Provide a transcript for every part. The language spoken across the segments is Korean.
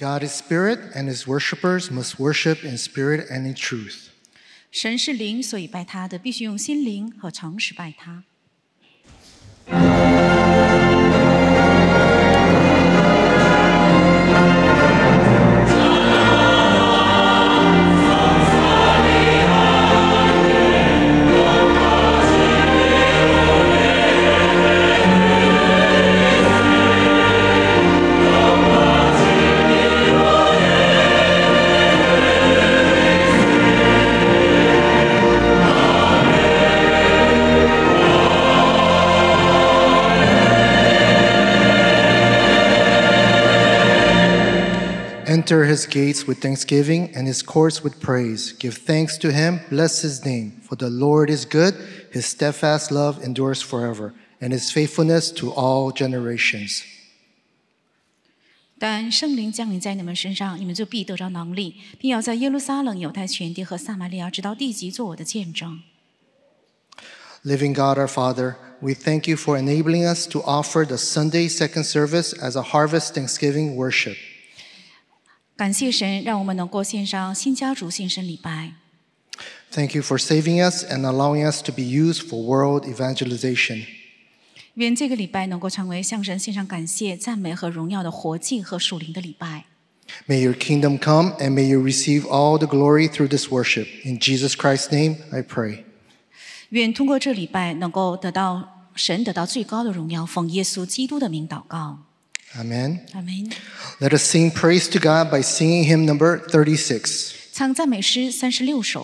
God is spirit, and his worshippers must worship in spirit and in truth. 神是灵，所以拜他的必须用心灵和诚实拜他。 Enter his gates with thanksgiving and his courts with praise. Give thanks to him, bless his name. For the Lord is good, his steadfast love endures forever, and his faithfulness to all generations. 但圣灵降临在你们身上，你们就必得着能力，并要在耶路撒冷、犹太全地和撒玛利亚直到地极做我的见证。 Living God our Father, we thank you for enabling us to offer the Sunday second service as a harvest thanksgiving worship. 感谢神，让我们能够献上新家主献身礼拜。 Thank you for saving us and allowing us to be used for world evangelization. 愿这个礼拜能够成为向神献上感谢、赞美和荣耀的活祭和属灵的礼拜。 May your kingdom come and may you receive all the glory through this worship. In Jesus Christ's name, I pray. 愿通过这礼拜能够神得到最高的荣耀，奉耶稣基督的名祷告。 Amen. Amen. Let us sing praise to God by singing hymn number 36. 唱赞美诗36首。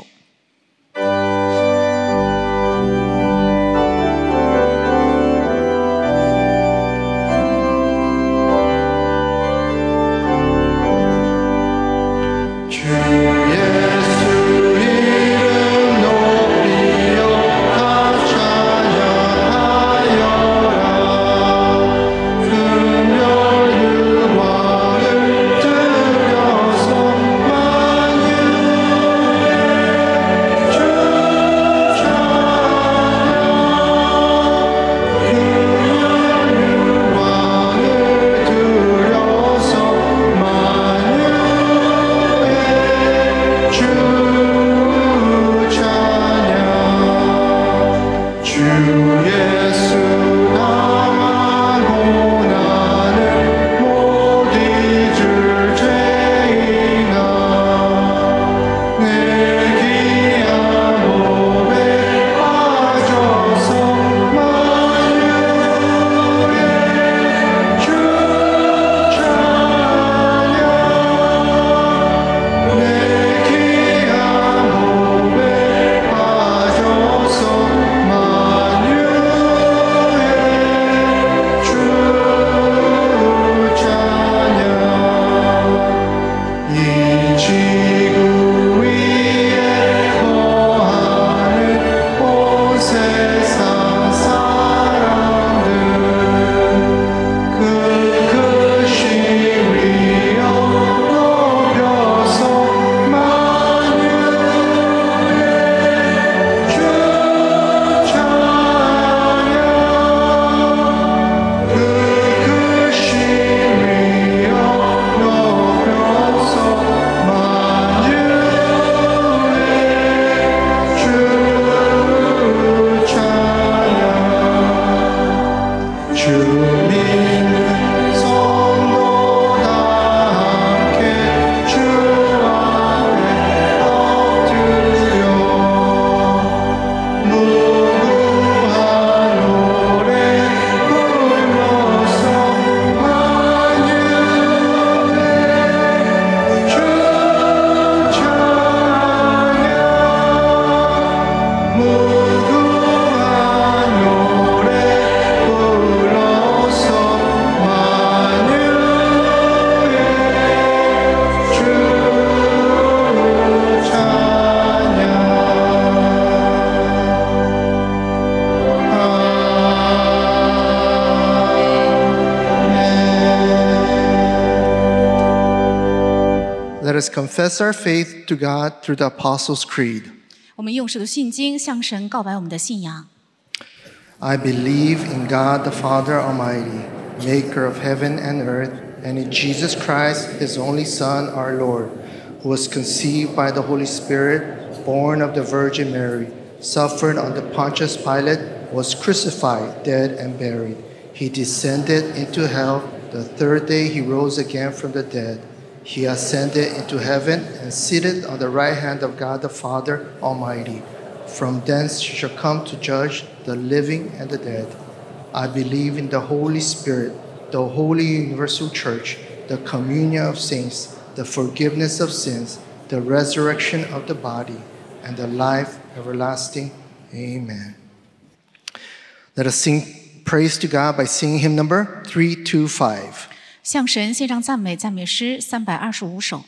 Let us confess our faith to God through the Apostles' Creed. 我们用使徒信经向神告白我们的信仰。 I believe in God the Father Almighty, maker of heaven and earth, and in Jesus Christ, his only Son, our Lord, who was conceived by the Holy Spirit, born of the Virgin Mary, suffered under Pontius Pilate, was crucified, dead, and buried. He descended into hell. The third day he rose again from the dead. He ascended into heaven and seated on the right hand of God the Father Almighty. From thence he shall come to judge the living and the dead. I believe in the Holy Spirit, the holy universal church, the communion of saints, the forgiveness of sins, the resurrection of the body, and the life everlasting. Amen. Let us sing praise to God by singing hymn number 325. 向神献上赞美，赞美诗325首。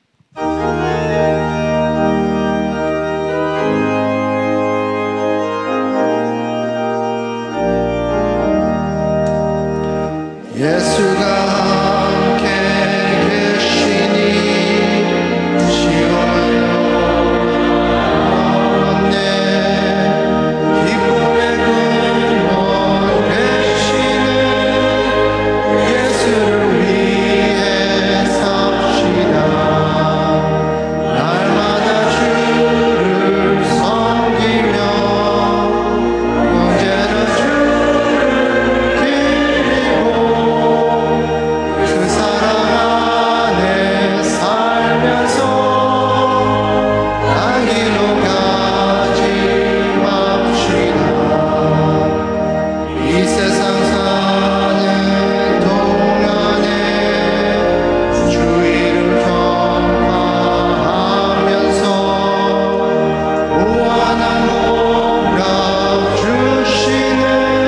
예수가 함께 계시니 지원하네 기쁨의 근원 되시는 예수를 위해 삽시다 날마다 주를 섬기며 언제나 주를 기리고 그 사랑 안에 살면서 그 길로 가지 맙시다 이 세상 사는 동안에 주 이름 전파하면서 무한한 복락 주시는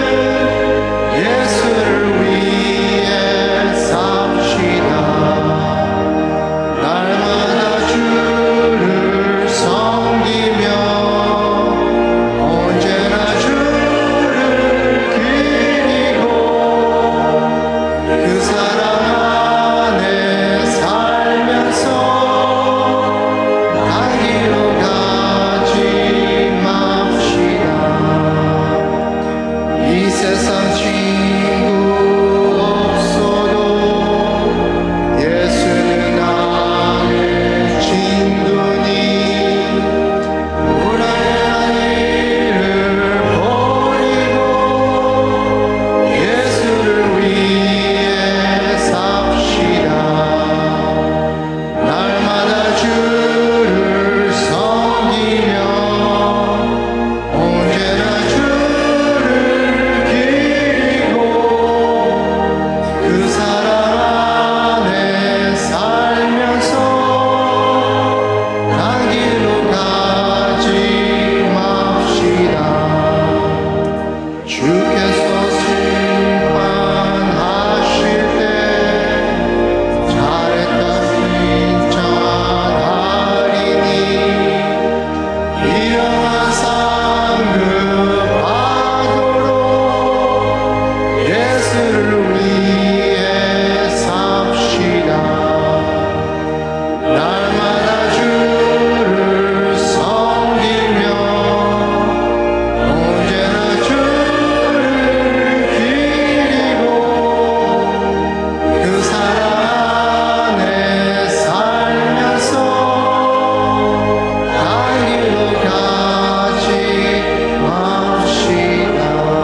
예수를 위해 삽시다 날마다 주를 섬기며 언제나 주를 기리고 그 사랑 안에 살면서 그 길로 가지 맙시다 이 세상 친구 없어도 예수는 나의 친구니 불안한 일을 버리고 예수를 위해 삽시다 날마다 주를 섬기며 언제나 주를 기리고 그 사랑 안에 살면서 그 길로 가지 맙시다 주께서 심판하실 때 잘했다 칭찬하리니 이러한 상급 받도록 예수를 위해 삽시다 날마다 주를 섬기며 언제나 주를 기리고 그 사랑 안에 살면서 그 길로 가지 맙시다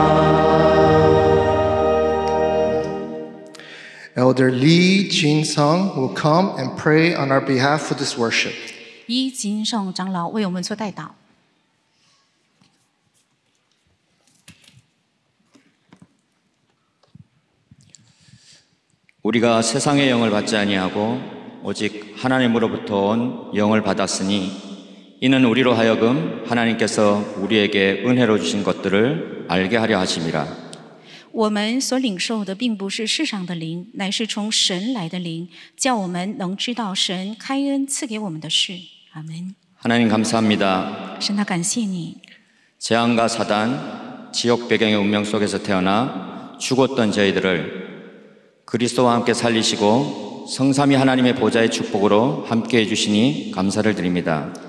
Elder Lee Jin-sung will come and pray on our behalf for this worship. 一金圣长老为我们做代祷。 우리가 세상의 영을 받지 아니하고 오직 하나님으로부터 온 영을 받았으니 이는 우리로 하여금 하나님께서 우리에게 은혜로 주신 것들을 알게 하려 하심이라. 我们所领受的并不是世上的灵，乃是从神来的灵，叫我们能知道神开恩赐给我们的事。阿门。 하나님 감사합니다. 神啊，感谢你。 재앙과 사단, 지옥 배경의 운명 속에서 태어나 죽었던 저희들을 그리스도와 함께 살리시고 성삼위 하나님의 보좌의 축복으로 함께 해주시니 감사를 드립니다.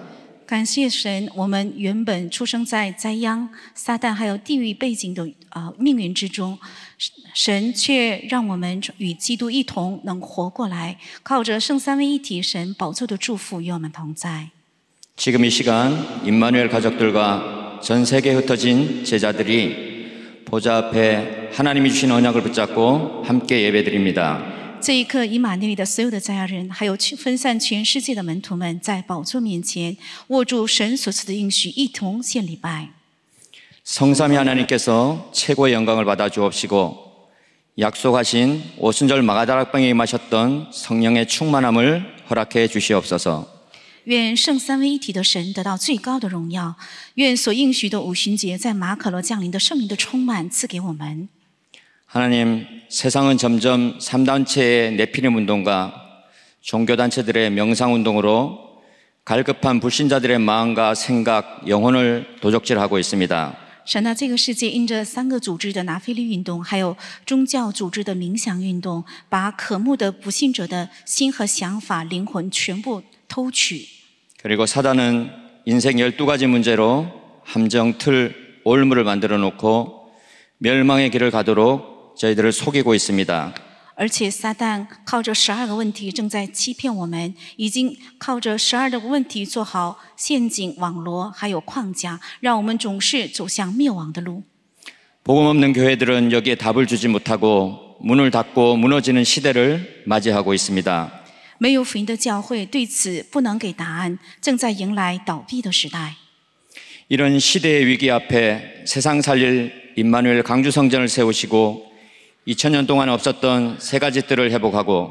感谢神，我们原本出生在灾殃、撒旦还有地狱背景的命运之中，神却让我们与基督一同能活过来，靠着圣三位一体神宝座的祝福与我们同在。 지금 이 시간 임마누엘 가족들과 전 세계에 흩어진 제자들이 보좌 앞에 하나님이 주신 언약을 붙잡고 함께 예배드립니다. 这一刻，以马内利的所有的在家人，还有分散全世界的门徒们，在宝座面前握住神所赐的应许，一同献礼拜。 성삼위 하나님께서 최고의 영광을 받아 주옵시고 약속하신 오순절 마가다락방에 임하셨던 성령의 충만함을 허락해 주시옵소서. 愿圣三位一体的神得到最高的荣耀，愿所应许的五旬节在马可罗降临的圣灵的充满赐给我们。 하나님, 세상은 점점 3단체의 네피림 운동과 종교단체들의 명상운동으로 갈급한 불신자들의 마음과 생각, 영혼을 도적질하고 있습니다. 神啊，这个世界因着三个组织的拿非利运动，还有宗教组织的冥想运动，把渴慕的不信者的心和想法、灵魂全部偷取。 그리고 사단은 인생 12가지 문제로 함정, 틀, 올무를 만들어 놓고 멸망의 길을 가도록 저희들을 속이고 있습니다. 而且撒旦靠着12个问题正在欺骗我们，已经靠着12个问题做好陷阱、网罗，还有框架，让我们总是走向灭亡的路。 복음 없는 교회들은 여기에 답을 주지 못하고 문을 닫고 무너지는 시대를 맞이하고 있습니다. 没有福音的教会对此不能给答案，正在迎来倒闭的时代。 이런 시대의 위기 앞에 세상 살릴 임마누엘 강주 성전을 세우시고 2000년 동안 없었던 세 가지 뜰을 회복하고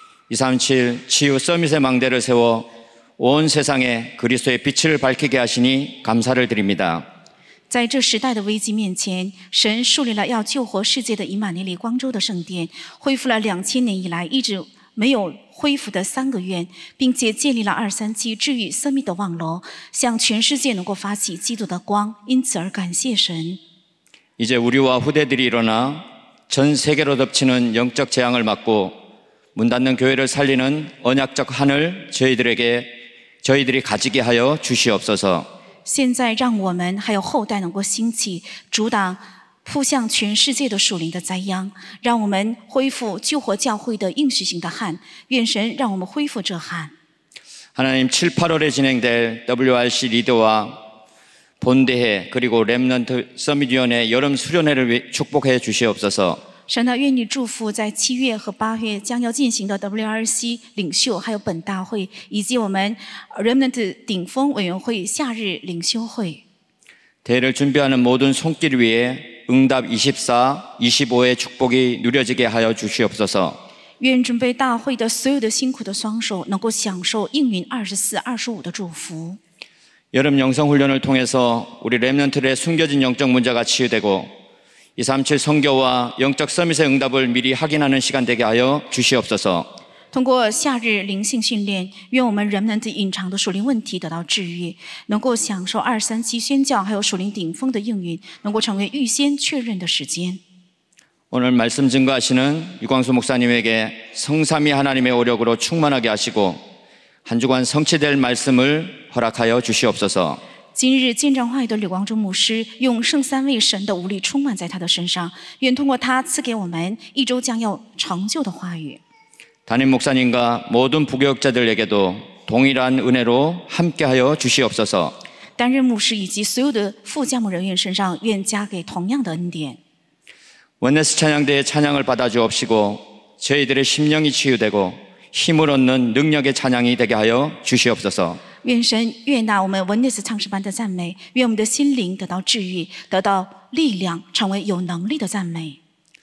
237 치유 서밋의 망대를 세워 온 세상에 그리스도의 빛을 밝히게 하시니 감사를 드립니다. 在这时代的危机面前，神树立了要救活世界的以马内利光州的圣殿，恢复了2000年以来一直没有恢复的3个院，并且建立了237治愈生命的望楼，向全世界能够发起基督的光，因此而感谢神。 이제 우리와 후대들이 일어나 전 세계로 덮치는 영적 재앙을 막고 문 닫는 교회를 살리는 언약적 한을 저희들이 가지게 하여 주시옵소서. 现在让我们还有后代能够兴起，阻挡扑向全世界的属灵的灾殃，让我们恢复救活教会的应许型的旱。愿神让我们恢复这旱。 하나님 7, 8월에 진행될 WRC 리더와 본대회 그리고 렘넌트 서밋위원회 여름 수련회를 축복해 주시옵소서. 神啊，愿你祝福在7月和8月将要进行的 WRC 领袖，还有本大会，以及我们 Remnant 顶峰委员会夏日领袖会。 대회를 준비하는 모든 손길 위에 응답 24, 25의 축복이 누려지게 하여 주시옵소서. 愿准备大会的所有的辛苦的双手能够享受应允24、25的祝福。 여름 영성훈련을 통해서 우리 렘넌트의 숨겨진 영적 문제가 치유되고 237 선교와 영적 서밋의 응답을 미리 확인하는 시간 되게 하여 주시옵소서. 通过夏日灵性训练，愿我们人们的隐藏的属灵问题得到治愈，能够享受237宣教还有属灵顶峰的应允，能够成为预先确认的时间。 오늘 말씀 증거하시는 유광수 목사님에게 성삼위 하나님의 오력으로 충만하게 하시고 한 주간 성취될 말씀을 허락하여 주시옵소서. 今日见证话语的吕光中牧师用圣三位神的无力充满在他的身上，愿通过他赐给我们一周将要成就的话语。 담임 목사님과 모든 부교역자들에게도 동일한 은혜로 함께하여 주시옵소서. 担任牧师以及所有的副教牧人员身上，愿加给同样的恩典。 원네스 찬양대의 찬양을 받아 주옵시고 저희들의 심령이 치유되고 힘을 얻는 능력의 찬양이 되게 하여 주시옵소서. 愿神悦纳我们文内斯唱诗班的赞美，愿我们的心灵得到治愈，得到力量，成为有能力的赞美。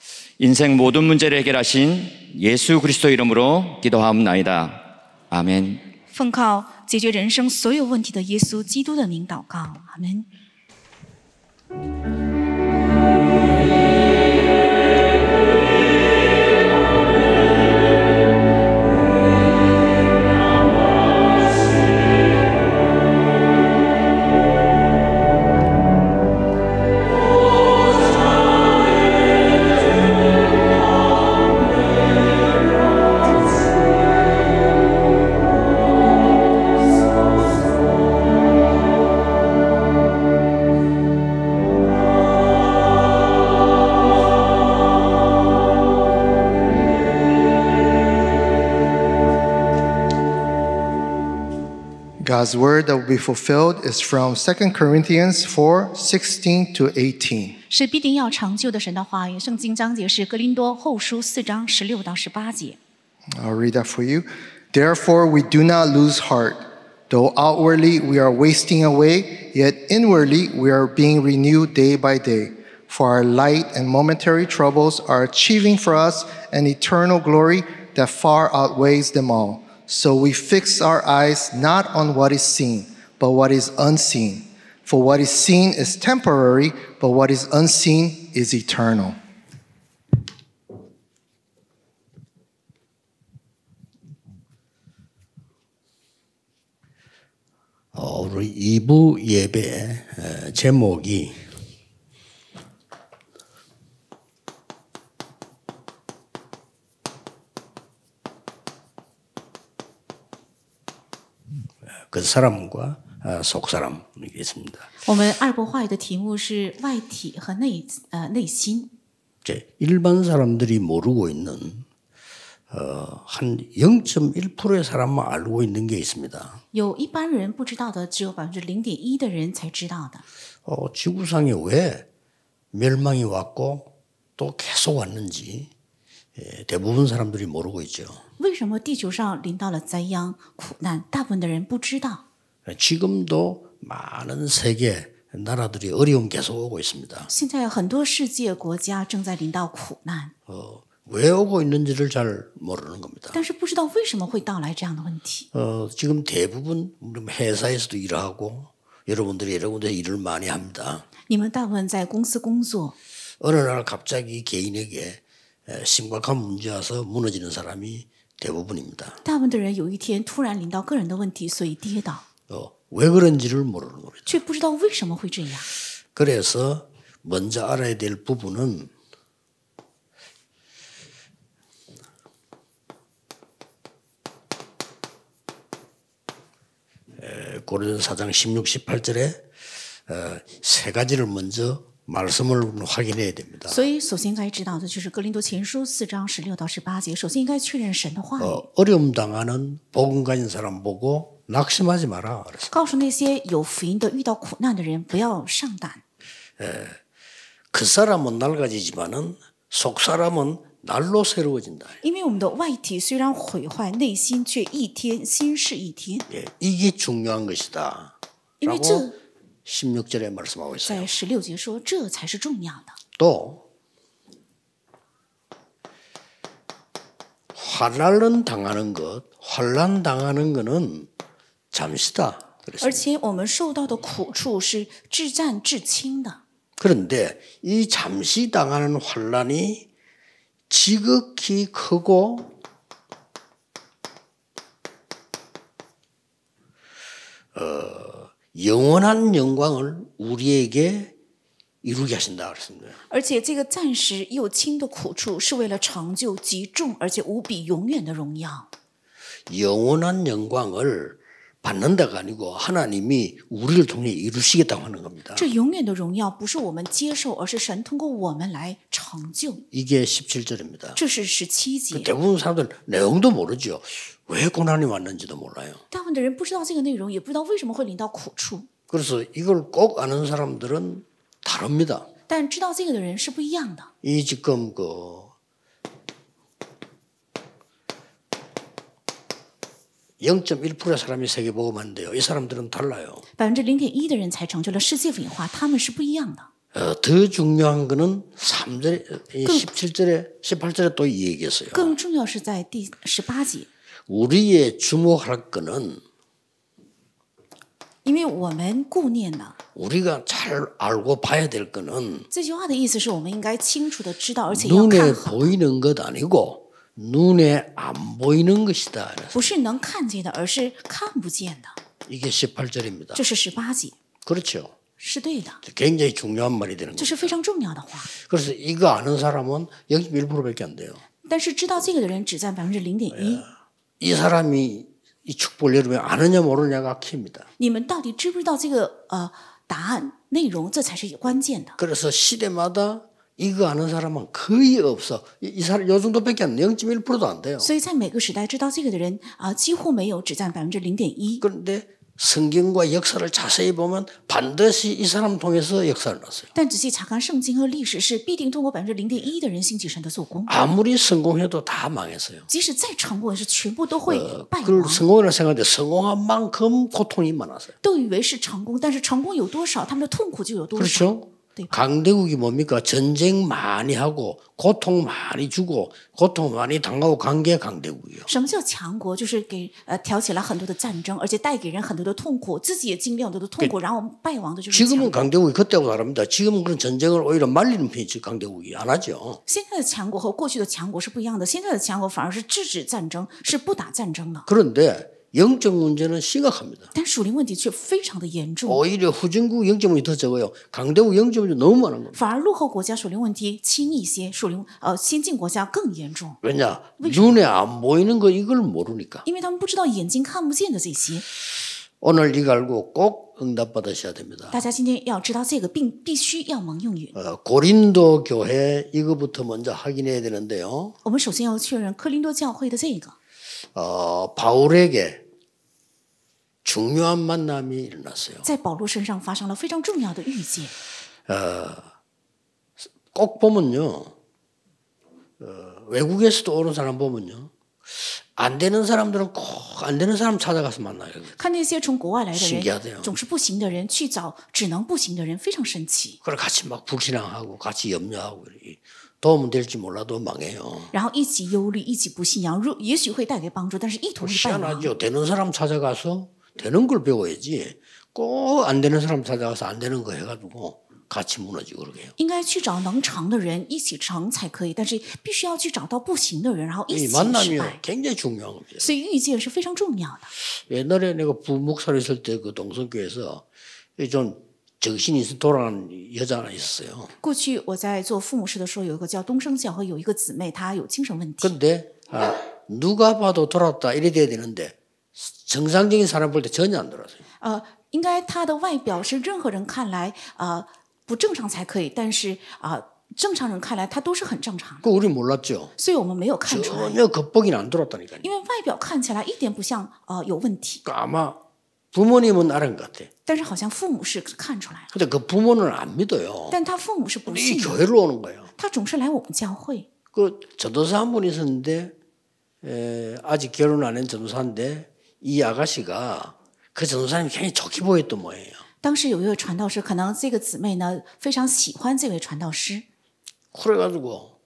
인생 모든 문제를 해결하신 예수 그리스도 이름으로 기도하옵나이다. 아멘. 奉靠解决人生所有问题的耶稣基督的名祷告，阿门。 God's word that will be fulfilled is from 2 Corinthians 4:16 to 18. 是必定要成就的神的话语。圣经章节是哥林多后书4章16到18节。 I'll read that for you. Therefore, we do not lose heart. Though outwardly we are wasting away, yet inwardly we are being renewed day by day. For our light and momentary troubles are achieving for us an eternal glory that far outweighs them all. So we fix our eyes not on what is seen, but what is unseen. For what is seen is temporary, but what is unseen is eternal. 우리 2부 예배 제목이 그 사람과 속 사람이겠습니다. 我们二部话语的题目是外体和内心。 일반 사람들이 모르고 있는 한 0.1%의 사람만 알고 있는 게 있습니다. 有一般人不知道的，只有0.1%的人才知道的。 지구상에 왜 멸망이 왔고 또 계속 왔는지 대부분 사람들이 모르고 있죠. 为什么地球上临到了灾殃、苦难？大部分的人不知道。 지금도 많은 세계 나라들이 어려움 계속 오고 있습니다. 现在很多世界国家正在临到苦难， 왜 오고 있는지를 잘 모르는 겁니다. 但是不知道为什么会到来这样的问题。 지금 대부분 회사에서도 일하고 여러분들이 이런 곳에 일을 많이 합니다. 你们大部分在公司工作， 어느 날 갑자기 개인에게 심각한 문제 와서 무너지는 사람이 대부분입니다. 大部分的人有一天突然临到个人的问题，所以跌倒， 왜 그런지를 모르는 거죠. 却不知道为什么会这样。 그래서 먼저 알아야 될 부분은 고린도서 4장 16, 18절에 세 가지를 먼저 말씀을 확인해야 됩니다. 所以，首先该知道的就是哥林多前书4章16到18节。首先应该确认神的话语， 어려움 당하는 복음 가진 사람 보고 낙심하지 마라. 그랬어요. 告诉那些有福音的、遇到苦难的人，不要上胆。 그 사람은 낡아지지만은 속 사람은 날로 새로워진다. 因为我们的外体虽然毁坏，内心却一天新是一天。 이게 중요한 것이다. 因为 라고 这 16절에 말씀하고 있어요. 在16节说，这才是重要的。 또 환난을 당하는 것, 환난 당하는 것은 잠시다. 而 그랬어요. 且我们受到的苦处是至暂至轻的， 그런데 이 잠시 당하는 환난이 지극히 크고 영원한 영광을 우리에게 이루게 하신다 그랬습니다. 而且这个暂时又轻的苦处是为了成就极重而且无比永远的荣耀。 영원한 영광을 받는다가 아니고 하나님이 우리를 통해 이루시겠다고 하는 겁니다. 这永远的荣耀不是我们接受，而是神通过我们来成就。 이게 17절입니다. 这是17节。 대부분 사람들 내용도 모르죠. 왜 고난이 왔는지도 몰라요. 大部分的人不知道这个内容，也不知道为什么会临到苦处。 그래서 이걸 꼭 아는 사람들은 다릅니다. 但知道这个的人是不一样的。 이 지금 0.1%의 사람이 세계복음하는데요. 이 사람들은 달라요. 0.1%的人才成就了世界文化，他们是不一样的。 더 중요한 거는 3절, 17절에, 18절에 또 이 얘기했어요. 更重要是在第18节， 우리의 주목할 거는 因为我们顾念了。 우리가 잘 알고 봐야 될 거는 这句话的意思是我们应该清楚的知道，而且要 눈에 看好， 보이는 것 아니고 눈에 안 보이는 것이다. 不是能看见的，而是看不见的。 이게 18절입니다. 这是18节， 그렇죠. 是对的， 굉장히 중요한 말이 되는 这 거예요. 是非常重要的话。 그래서 이거 아는 사람은 0.1%밖에 안 돼요. 但是知道这个的人只占0.1%。 이 사람이 이 축복을 여러분이 아느냐 모르냐가 키입니다. 你们到底知不知道这个答案内容？这才是关键的。 그래서 시대마다 이거 아는 사람은 거의 없어. 이 사람 요 정도밖에 안 돼. 0.1%도 안 돼요. 所以在每个时代知道这个的人几乎没有，只占0.1%。 그런데 성경과 역사를 자세히 보면 반드시 이 사람 통해서 역사를 났어요. 但仔细查看圣经和历史，是必定通过0.1%的人兴起神的做工。 아무리 성공해도 다 망했어요. 即使再成功，也是全部都会败 그걸 亡。 성공이라고 생각하는데 성공한 만큼 고통이 많았어요. 都以为是成功，但是成功有多少，他们的痛苦就有多少。 그렇죠? 네. 강대국이 뭡니까? 전쟁 많이 하고 고통 많이 주고 고통 많이 당하고 간 게 강대국이에요. 什么叫强国？就是挑起了很多的战争，而且带给人很多的痛苦，自己也经历很多的痛苦，然后败亡的就是强 지금은 国。 강대국이 그때하고 다릅니다. 지금은 그런 전쟁을 오히려 말리는 편이지 강대국이 안 하죠. 现在的强国和过去的强国是不一样的，现在的强国反而是制止战争，是不打战争的。 그런데 영적 문제는 심각합니다. 但属灵问题却非常的严重， 오히려 후진국 영적 문제 더 적어요. 강대국 영적 문제 너무 많은 겁니다. 反而落后国家属灵问题轻一些，先进国家更严重， 왜냐? 눈에 안 보이는 거 이걸 모르니까. 因为他们不知道眼睛看不见的这些。 오늘 이거 알고 꼭 응답받으셔야 됩니다. 大家今天要知道这个，并必须要蒙应允。 고린도 교회 이거부터 먼저 확인해야 되는데요. 我们首先要确认科林多教会的这个， 바울에게 중요한 만남이 일어났어요. 在保罗身上发生了非常重要的遇见。 꼭 보면요. 외국에서도 오는 사람 보면요. 안 되는 사람들은 꼭 안 되는 사람 찾아가서 만나요. 看那些从国外来的 신기하대요 人，总是不行的人去找只能不行的人，非常神奇。 그걸 같이 막 불신앙하고 같이 염려하고 도움은 될지 몰라도 망해요. 然后一起忧虑，一起不信仰，也许会带给帮助，但是一同会败亡。 희한하죠. 되는 사람 찾아가서 되는 걸 배워야지. 꼭 안 되는 사람 찾아가서 안 되는 거 해가지고 같이 무너지고 그러게요. 应该去找能成的人一起成才可以，但是必须要去找到不行的人，然后一 이 起失 만남이 败。 굉장히 중요한 겁니다. 所以遇见是非常重要的。 옛날에 내가 부목사로 있을 때 그 동성교회에서 좀 정신이 돌아가는 여자 하나 있었어요. 过去我在做父母师的时候，有一个叫东升教会有一个姊妹，她有精神问题。 근데 누가 봐도 돌았다 이래 돼야 되는데 정상적인 사람 볼 때 전혀 안 돌았어요. 应该她的外表是任何人看来不正常才可以，但是正常人看来她都是很正常的， 그 우리 몰랐죠. 所以我们没有看出来， 전혀 겉보기는 안 돌았다니까요. 因为外表看起来一点不像有问题， 그러니까 아마 부모님은 알은 것 같아. 但是好像父母是看出来了， 근데 그 부모는 안 믿어요. 但他父母是不 이 信的， 교회로 오는 거예요. 他总是来我们教会。 그 전도사 한 분 있었는데 아직 결혼 안 한 전도사인데 이 아가씨가 그 전도사님이 굉장히 좋게 보였던 모양이에요. 当时有一位传道师，可能这个姊妹呢非常喜欢这位传道师， 그래가지고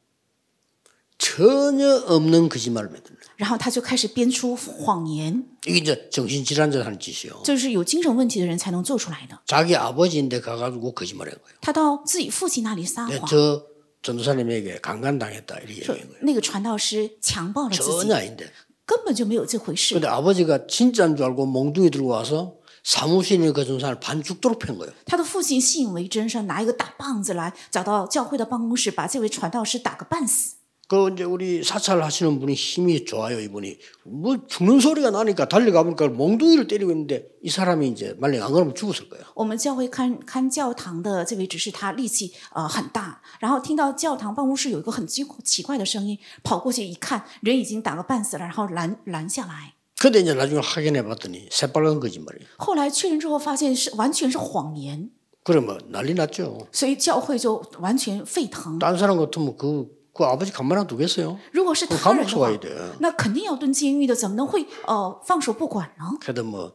전혀 없는 거짓말을 맺는 거예요. 然后他就开始编出谎言， 이게 이제 정신질환자 하는 짓이요. 这是有精神问题的人才能做出来的。 자기 아버지인데 가가지고 거짓말한 거예요. 他到自己父亲那里撒 네, 谎， 저 전도사님에게 강간당했다 이렇게 说 얘기한 거예요. 那个传道师强暴了自 전혀 己， 아닌데. 根本就没有这回事。 근데 아버지가 진짜인 줄 알고 몽둥이 들고 와서 사무실에 그 전도사를 반 죽도록 팬 거예요. 他的父亲信以为真，是拿一个大棒子来找到教会的办公室，把这位传道师打个半死。 그 이제 우리 사찰하시는 분이 힘이 좋아요, 이분이. 뭐 죽는 소리가 나니까 달려가 보니까 몽둥이를 때리고 있는데 이 사람이 이제 만약 안 그러면 죽었을 거예요. 我们教会看教堂的这位执事，他力气很大，然后听到教堂办公室有一个很奇怪的声音，跑过去一看，人已经打个半死了，然后拦下来。 근데 이제 나중에 확인해 봤더니 새빨간 거짓말이에요. 后来确认之后，发现是完全是谎言， 그러면 난리 났죠. 所以教会就完全沸腾。 딴 사람 같으면 그 아버지 가만 안 두겠어요? 如果是 그 他人 감옥 的话 가야 돼. 那肯定要蹲监狱的，怎么能会放手不管呢？ 그래도 뭐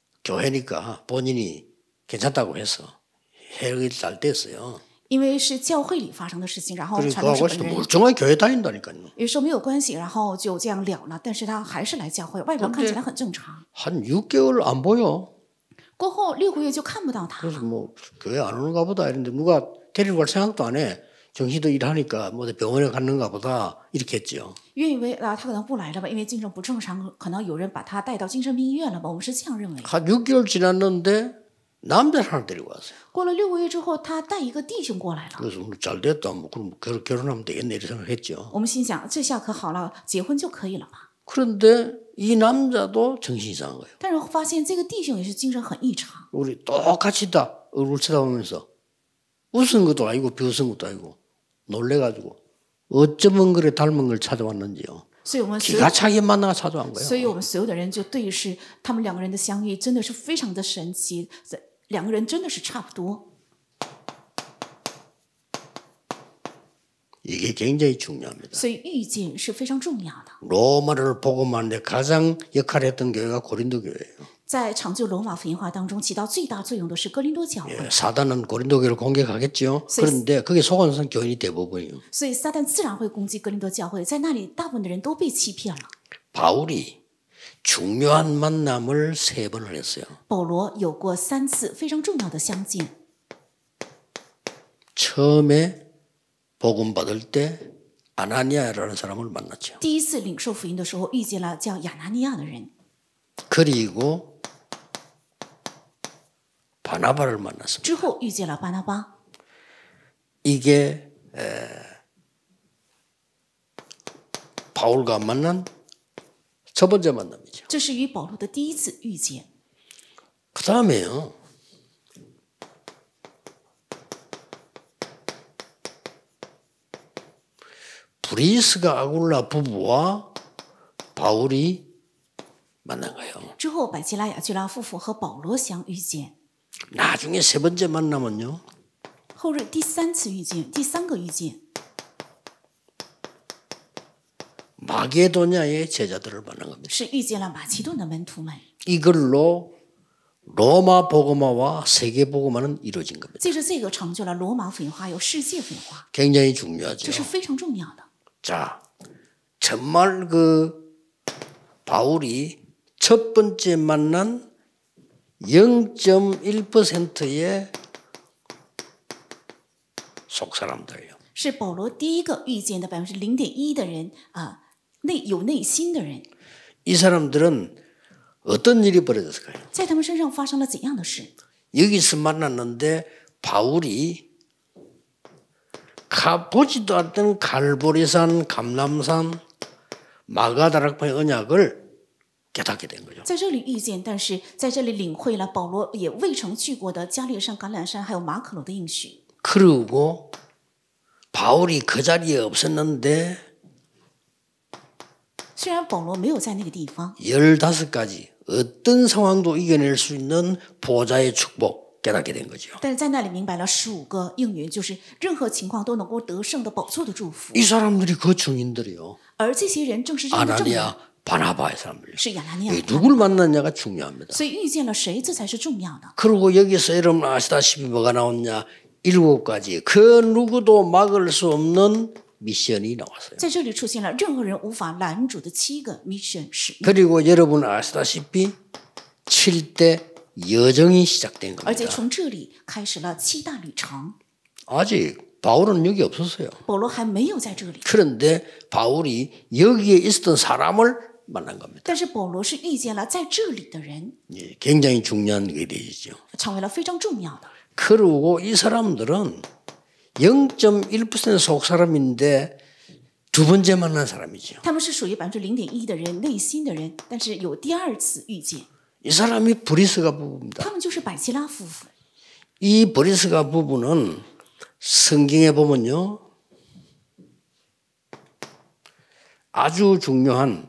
교회니까 본인이 괜찮다고 해서 해결이 잘 됐어요. 因为是教会里发生的事情，然后 그리고 传 그 道师 아가씨도 本人 멀쩡하게 교회 다닌다니까요. 也说没有关系，然后就这样了了。但是他还是来教会，外表看起来很正常。 한 6개월 안 보여. 过后6个月就看不到他 그래서 了。 뭐 교회 안 오는가 보다 이랬는데 누가 데리고 갈 생각도 안 해. 정신도 일하니까 뭐 병원에 갔는가 보다 이렇게 했죠. 原以为他可能不来了吧，因为精神不正常，可能有人把他带到精神病医院了吧，我们是这样认为。 한 6개월 지났는데 남자를 하나 데리고 왔어요. 过了6个月之后，他带一个弟兄过来了。 그래서 잘 됐다. 뭐 그럼 결혼하면 되겠네 이렇게 생각했죠. 我们心想，这下可好了，结婚就可以了吧？ 그런데 이 남자도 정신이 이상한 거예요. 但是发现这个弟兄也是精神很异常。 우리 똑같이 다 얼굴 쳐다보면서 웃은 것도 아니고 비웃은 것도 아니고 놀래가지고 어쩌면 그래 닮은 걸 찾아왔는지요. 所以我们所有 기가 차게 만나가 찾아온 所以 거예요. 我们所有的人就对视他们两个人的相遇，真的是非常的神奇。两个人真的是差不多， 이게 굉장히 중요합니다. 所以遇见是非常重要的。 로마를 복음하는데 가장 역할을 했던 교회가 고린도 교회예요. 在抢救罗马福音化当中起到最大作用的是哥林多教会， 사단은 고린도 교회를 공격하겠죠. 그런데 그게 속은 교인이 대부분이에요. 所以撒旦自然会攻击哥林多教会，在那里大部分的人都被欺骗了。 바울이 중요한 만남을 3번을 했어요. 保罗有过3次非常重要的相见， 처음에 복음 받을 때 아나니아라는 사람을 만났죠. 第一次领受福音的时候遇见了叫亚拿尼亚的人， 그리고 바나바를 만났습니다. 之后遇见了巴拿巴， 이게 바울과 만난 첫 번째 만남이죠. 这是与保罗的第一次遇见。 그 다음에요. 브리스가 아굴라 부부와 바울이 만난 거예요. 之后百基拉雅居拉夫妇和保罗相遇见， 나중에 세 번째 만남은요. 后日第3次遇见，第3个遇见 마게도냐의 제자들을 만난 겁니다. 是遇见了马其顿的门徒们， 이걸로 로마 복음화와 세계 복음화는 이루어진 겁니다. 借着这个成就了罗马福音化有世界福音化， 굉장히 这 중요하죠. 是非常重要的。 자, 정말 바울이 첫 번째 만난 0.1%의 속 사람들이에요. 是保罗第一个遇见的0.1%的人啊，有内心的人， 이 사람들은 어떤 일이 벌어졌을까요? 在他们身上发生了怎样的事？ 여기서 만났는데 바울이 가보지도 않던 갈보리산, 감람산, 마가다락방의 언약을 깨닫게 된 거죠. 在这里遇见，但是在这里领会了保罗也未曾去过的加利山、橄榄山，还有马可罗的应许。 그리고 바울이 그 자리에 없었는데 虽然保罗没有在那个地方， 15가지 어떤 상황도 이겨낼 수 있는 보좌의 축복 깨닫게 된 거죠. 但是在那里明白了15个应允，就是任何情况都能够得胜的宝座的祝福。 이 사람들이 그 증인들이요. 而这些人正是这样的证人， 아나니아, 바나바의 사람들. 是亚拿尼亚。 누굴 만났냐가 중요합니다. 所以遇见了谁，这才是重要的。 그리고 여기서 여러분 아시다시피 뭐가 나왔냐? 7가지 그 누구도 막을 수 없는 미션이 나왔어요. 在这里出现了任何人无法拦阻的7个 mission 使命， 그리고 여러분 아시다시피 7대 여정이 시작된 而且 겁니다. 从这里开始了7大旅程。 아직 바울은 여기 없었어요. 保罗还没有在这里， 그런데 바울이 여기에 있었던 사람을 만난 겁니다. 但是保罗是遇见了在这里的人， 예, 굉장히 중요한 게 되죠. 成为了非常重要的。 그리고 이 사람들은 0.1% 속 사람인데 두 번째 만난 사람이죠. 他们是属于0.1%的人，内心的人，但是有第2次遇见， 이 사람이 브리스가 부부입니다. 他们就是百基拉夫妇。 이 브리스가 부부는 성경에 보면요. 아주 중요한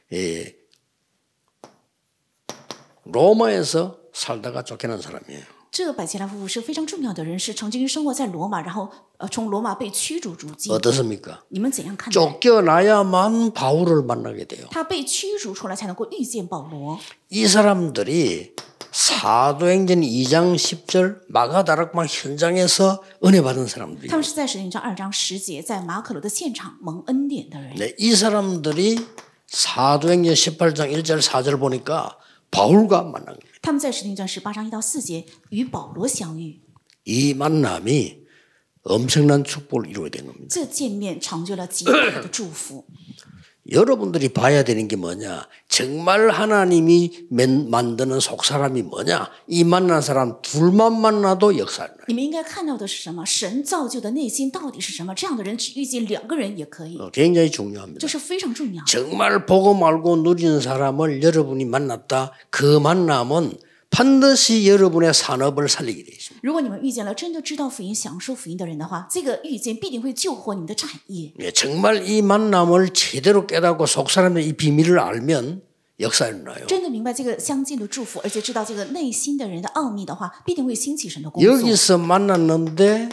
로마에서 살다가 쫓겨난 사람이에요. 这个百基拉夫妇是非常重要的人，是曾经生活在罗马，然后从罗马被驱逐出境。 어떻습니까? 你们怎样看待？ 쫓겨나야만 바울을 만나게 돼요. 他被驱逐出来才能够遇见保罗。 이 사람들이 사도행전 2장 10절 마가다락방 현장에서 은혜 받은 사람들이에요. 他们是在使徒行传2章10节，在马可罗的现场蒙恩典的人。 네, 이 사람들이 사도행전 18장 1절 4절 보니까 바울과 만난 거예요. 他们在使徒行传18章1到4节与保罗相遇， 이 만남이 엄청난 축복을 이루게 된 겁니다. 这见面成就了极大的祝福。 여러분들이 봐야 되는 게 뭐냐? 정말 하나님이 만드는 속사람이 뭐냐? 이 만난 사람 둘만 만나도 역사를. 你们应该看到的是什么？神造就的内心到底是什么？这样的人只遇见2个人也可以， 굉장히 중요합니다. 这是非常重要。 정말 보고 말고 누리는 사람을 여러분이 만났다. 그 만남은 반드시 여러분의 산업을 살리게 되어 있습니다. 如果你们遇见了真的知道福音、享受福音的人的话，这个遇见必定会救活你们的产业。 예, 정말 이 만남을 제대로 깨닫고 속 사람의 이 비밀을 알면 역사 일어나요. 真的明白这个相近的祝福，而且知道这个内心的人的奥秘的话，必定会兴起神的工作。 여기서 만났는데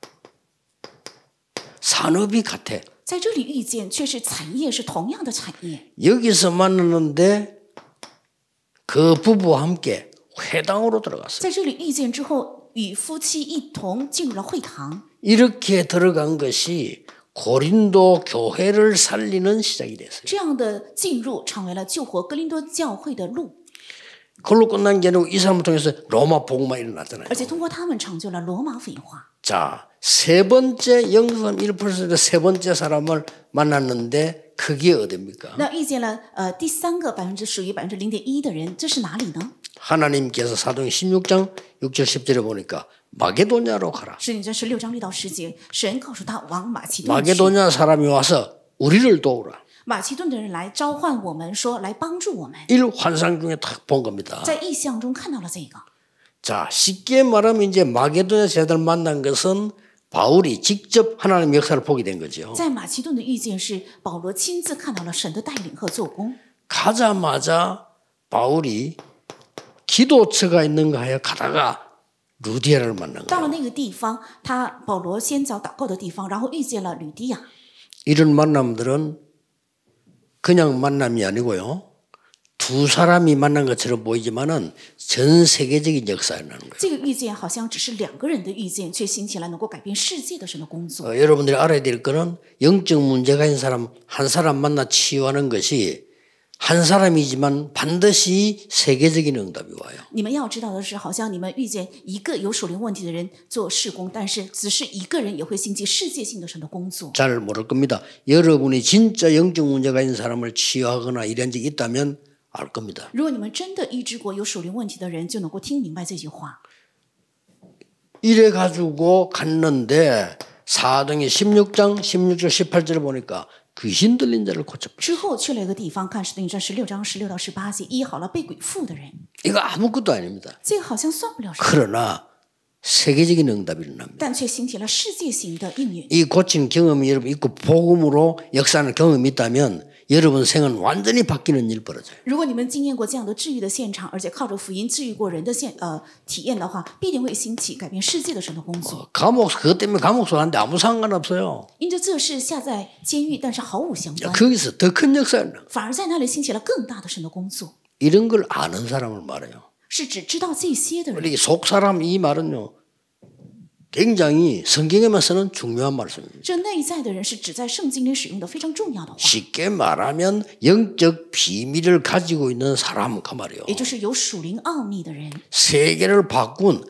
산업이 같아. 在这里遇见，却是产业是同样的产业。 여기서 만났는데 그 부부와 함께 회당으로 들어갔어요. 在这里遇见之后，与夫妻一同进入了会堂。 이렇게 들어간 것이 고린도 교회를 살리는 시작이 됐어요. 这样的进入成为了救活哥林多教会的路， 그걸로 끝난 게 아니고 이 사람을 통해서 로마 복음화 일어났잖아요. 而且通过他们成就了罗马福音化。 자, 세 번째 0.1%의 세 번째 사람을 만났는데 그게 어디입니까? 那遇见了第三个属于0.1%的人，这是哪里呢？ 하나님께서 사도행 16장 6절 10절에 보니까 마게도냐로 가라. 使女这16章6到10节，神告诉他往马其顿去。 마게도냐 사람이 와서 우리를 도우라. 马其顿的人来召唤我们，说来帮助我们。 일 환상 중에 딱 본 겁니다. 在异象中看到了这个。 자, 쉽게 말하면 이제 마게도냐 제자들 만난 것은 바울이 직접 하나님의 역사를 보게 된 거죠. 在马其顿的遇见是保罗亲自看到了神的带领和做工。 가자마자 바울이 기도처가 있는가 하여 가다가 루디아를 만난 到 거예요. 了那个地方，保罗先找祷告的地方，然后遇见了吕底亚。 이런 만남들은 그냥 만남이 아니고요. 두 사람이 만난 것처럼 보이지만은 전 세계적인 역사가 나는 거예요. 这个遇见好像只是2个人的遇见，却兴起了能够改变世界的神的工作。 여러분들이 알아야 될 거는 영적 문제가 있는 사람 한 사람 만나 치유하는 것이 한 사람이지만 반드시 세계적인 응답이 와요. 你们要知道的是，好像你们遇见一个有属灵问题的人做事工，但是只是一个人也会兴起世界性的神的工作。 잘 모를 겁니다. 여러분이 진짜 영적 문제가 있는 사람을 치유하거나 이런 적이 있다면 알 겁니다. 如果你们真的医治过有属灵问题的人，就能够听明白这句话。 이래 가지고 갔는데 사도행전 16장 16절 18절을 보니까 귀신 들린 자를 고쳐버렸어요. 之后去了一个地方，看使徒行传16章16到18节，医好了被鬼附的人。 이거 아무것도 아닙니다. 这个好像算不了什么， 그러나 세계적인 응답이 일어납니다. 但却兴起了世界型的应允。 이 고친 경험이 여러분 있고 복음으로 역사하는 경험이 있다면 여러분 생은 완전히 바뀌는 일 벌어져요. 如果你们经验过这样的治愈的现场，而且靠着福音治愈过人的体验的话，必定会兴起改变世界的神的工作。 그것 때문에 감옥 속하는데 아무 상관없어요. 因着这事下在监狱，但是毫無相关， 거기서 더 큰 역사가 일어나. 反而在那里兴起了更大的神的工作。 이런 걸 아는 사람을 말해요. 是只知道这些的人。 우리 속 사람 이 말은요. 굉장히 성경에만 쓰는 중요한 말씀입니다. 这内在的人是只在圣经里使用的非常重要的话， 쉽게 말하면 영적 비밀을 가지고 있는 사람 그 말이에요. 也就是有属灵奥秘的人， 세계를 바꾼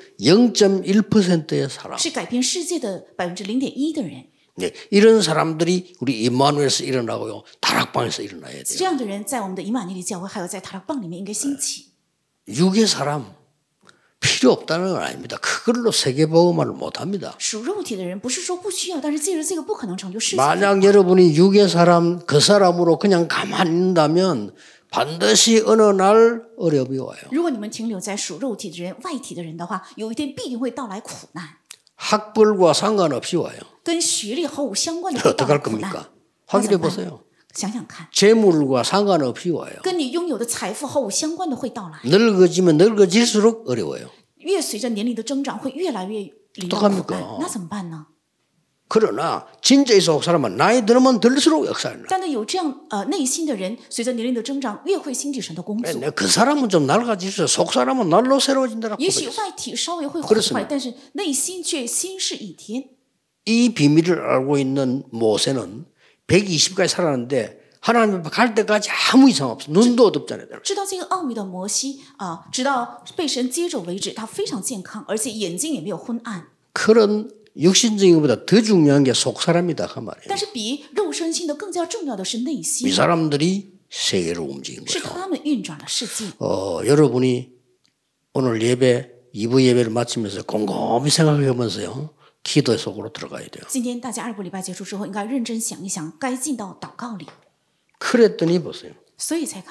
0.1%의 사람. 是改变世界的0.1%的人。 네, 이런 사람들이 우리 임마누엘에서 일어나고요. 다락방에서 일어나야 这 돼요. 样的人在我们的以马内利教会，还有在塔拉棒里面应该兴起。 육의 사람 필요 없다는 건 아닙니다. 그걸로 세계복음화를 못합니다. 属肉体的人不是说不需要，但是借着这个不可能成就世界。 만약 여러분이 육의 사람 그 사람으로 그냥 가만히 있는다면 반드시 어느 날 어려움이 와요. 如果你们停留在属肉体的人、外体的人的话，有一天必定会到来苦难， 학벌과 상관없이 와요. 跟学历毫无相关的会到来 어떡할 苦难。 겁니까? 那 확인해 怎么办？ 보세요. 想想看， 재물과 상관없이 와요. 跟你拥有的财富毫无相关的会到来。 늙어지면 늙어질수록 어려워요. 越随着年龄的增长，会越来越临到 어떡합니까 苦难。那怎么办呢？ 그러나 진짜 이 속 사람은 나이 들으면 들수록 역사를 나. 但是有这样内心的人，随着年龄的增长，越会兴起神的工作。 그 사람은 좀 낡아지죠. 속 사람은 날로 새로워진다라고. 也许外体稍微会毁 그렇습니다 坏，但是内心却新是一天。 이 비밀을 알고 있는 모세는 120까지 살았는데 하나님 앞에 갈 때까지 아무 이상 없어. 눈도 어둡잖아요. 知道这个奥秘的摩西直到被神接着为止，他非常健康，而且眼睛也没有昏暗。 그런 육신적인 것보다 더 중요한 게 속 사람이다 그 말이에요. 但是比肉身性的更加重要的是内 이 心， 사람들이 세계를 움직인 是 거예요. 他们运转了世界。 여러분이 오늘 예배 2부 예배를 마치면서 곰곰이 생각해보면서요. 기도의 속으로 들어가야 돼요. 今天大家2部礼拜结束之后，应该认真想一想，该进到祷告里。 그랬더니 보세요. 所以才看看，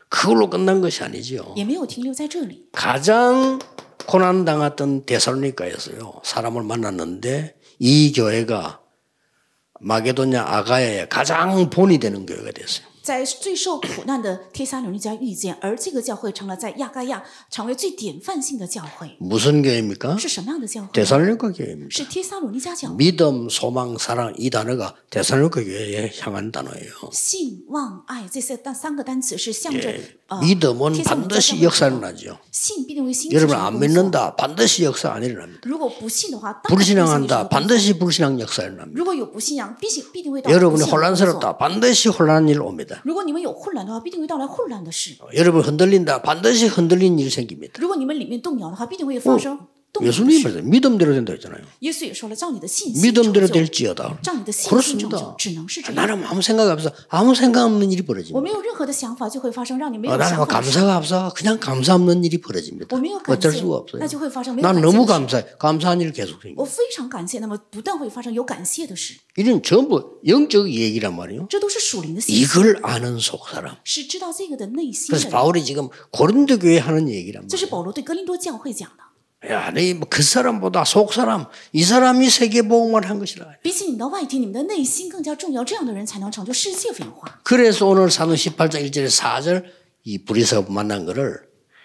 그걸로 끝난 것이 아니죠. 也没有停留在这里。 가장 고난당했던 데살로니가였어요. 사람을 만났는데 이 교회가 마게도냐 아가야의 가장 본이 되는 교회가 됐어요. 在最受苦难的帖撒罗尼迦遇见，而这个教会成了在亚该亚成为最典范性的教会。 무슨 교회입니까? 是什么样的教会？ 데살로니가 교회입니다. 是帖撒罗尼迦教会。 믿음, 소망, 사랑 이 단어가 데살로니가 교회에 향한 단어예요. 信望爱这三个单词是向着 믿음은 帖撒罗尼迦 반드시 教会 역사 的 일어나죠. 信必定为心智 여러분 上 안 工作。 믿는다 반드시 역사 안 일어납니다. 如果不信的话，当然不会信 불신앙한다 반드시 불신앙 역사 일어납니다. 如果有不信仰，必定会到来不 여러분이 信仰的工作。 혼란스럽다 반드시 혼란한 일 옵니다. 如果你们有混乱的话，必定会到来混乱的事。 여러분 흔들린다 반드시 흔들린 일 생깁니다. 如果你们里面动摇的话，必定会发生动摇的 예수님이 事。 말했어요. 믿음대로 된다 했잖아요. 耶稣也说了，照你的信心成 믿음대로 就， 될지어다. 照你的信心成就 그렇습니다. ， 只能是这样。 나는 아무 생각 없어. 아무 생각 없는 일이 我 벌어집니다. 没有任何的想法，就会发生让你没有 나는 想 뭐 法的事。 감사가 없어. 그냥 감사 없는 일이 벌어집니다. 我没有感 어쩔 谢 수가 ， 없어요. 那就会发生没有 난 感谢 너무 的事。 감사해. 감사한 일 계속 我 생겨. 非常感谢，那么不但会发生有感谢的事， 이런 전부 영적 얘기란 말이에요. 这都是属灵的信息， 이걸 아는 속사람. 是知道这个的内心 그래서 的人。 바울이 지금 고린도 교회 하는 얘기란 这是 말이에요. 保罗对哥林多教会讲的。 야, 그 사람보다 속사람, 이 사람이 세계복음을 한 것이라. 比起你的外体，你们的内心更加重要。这样的人才能成就世界文化。 그래서 오늘 사도 18장 1절에 4절 이 브리스가 만난 거를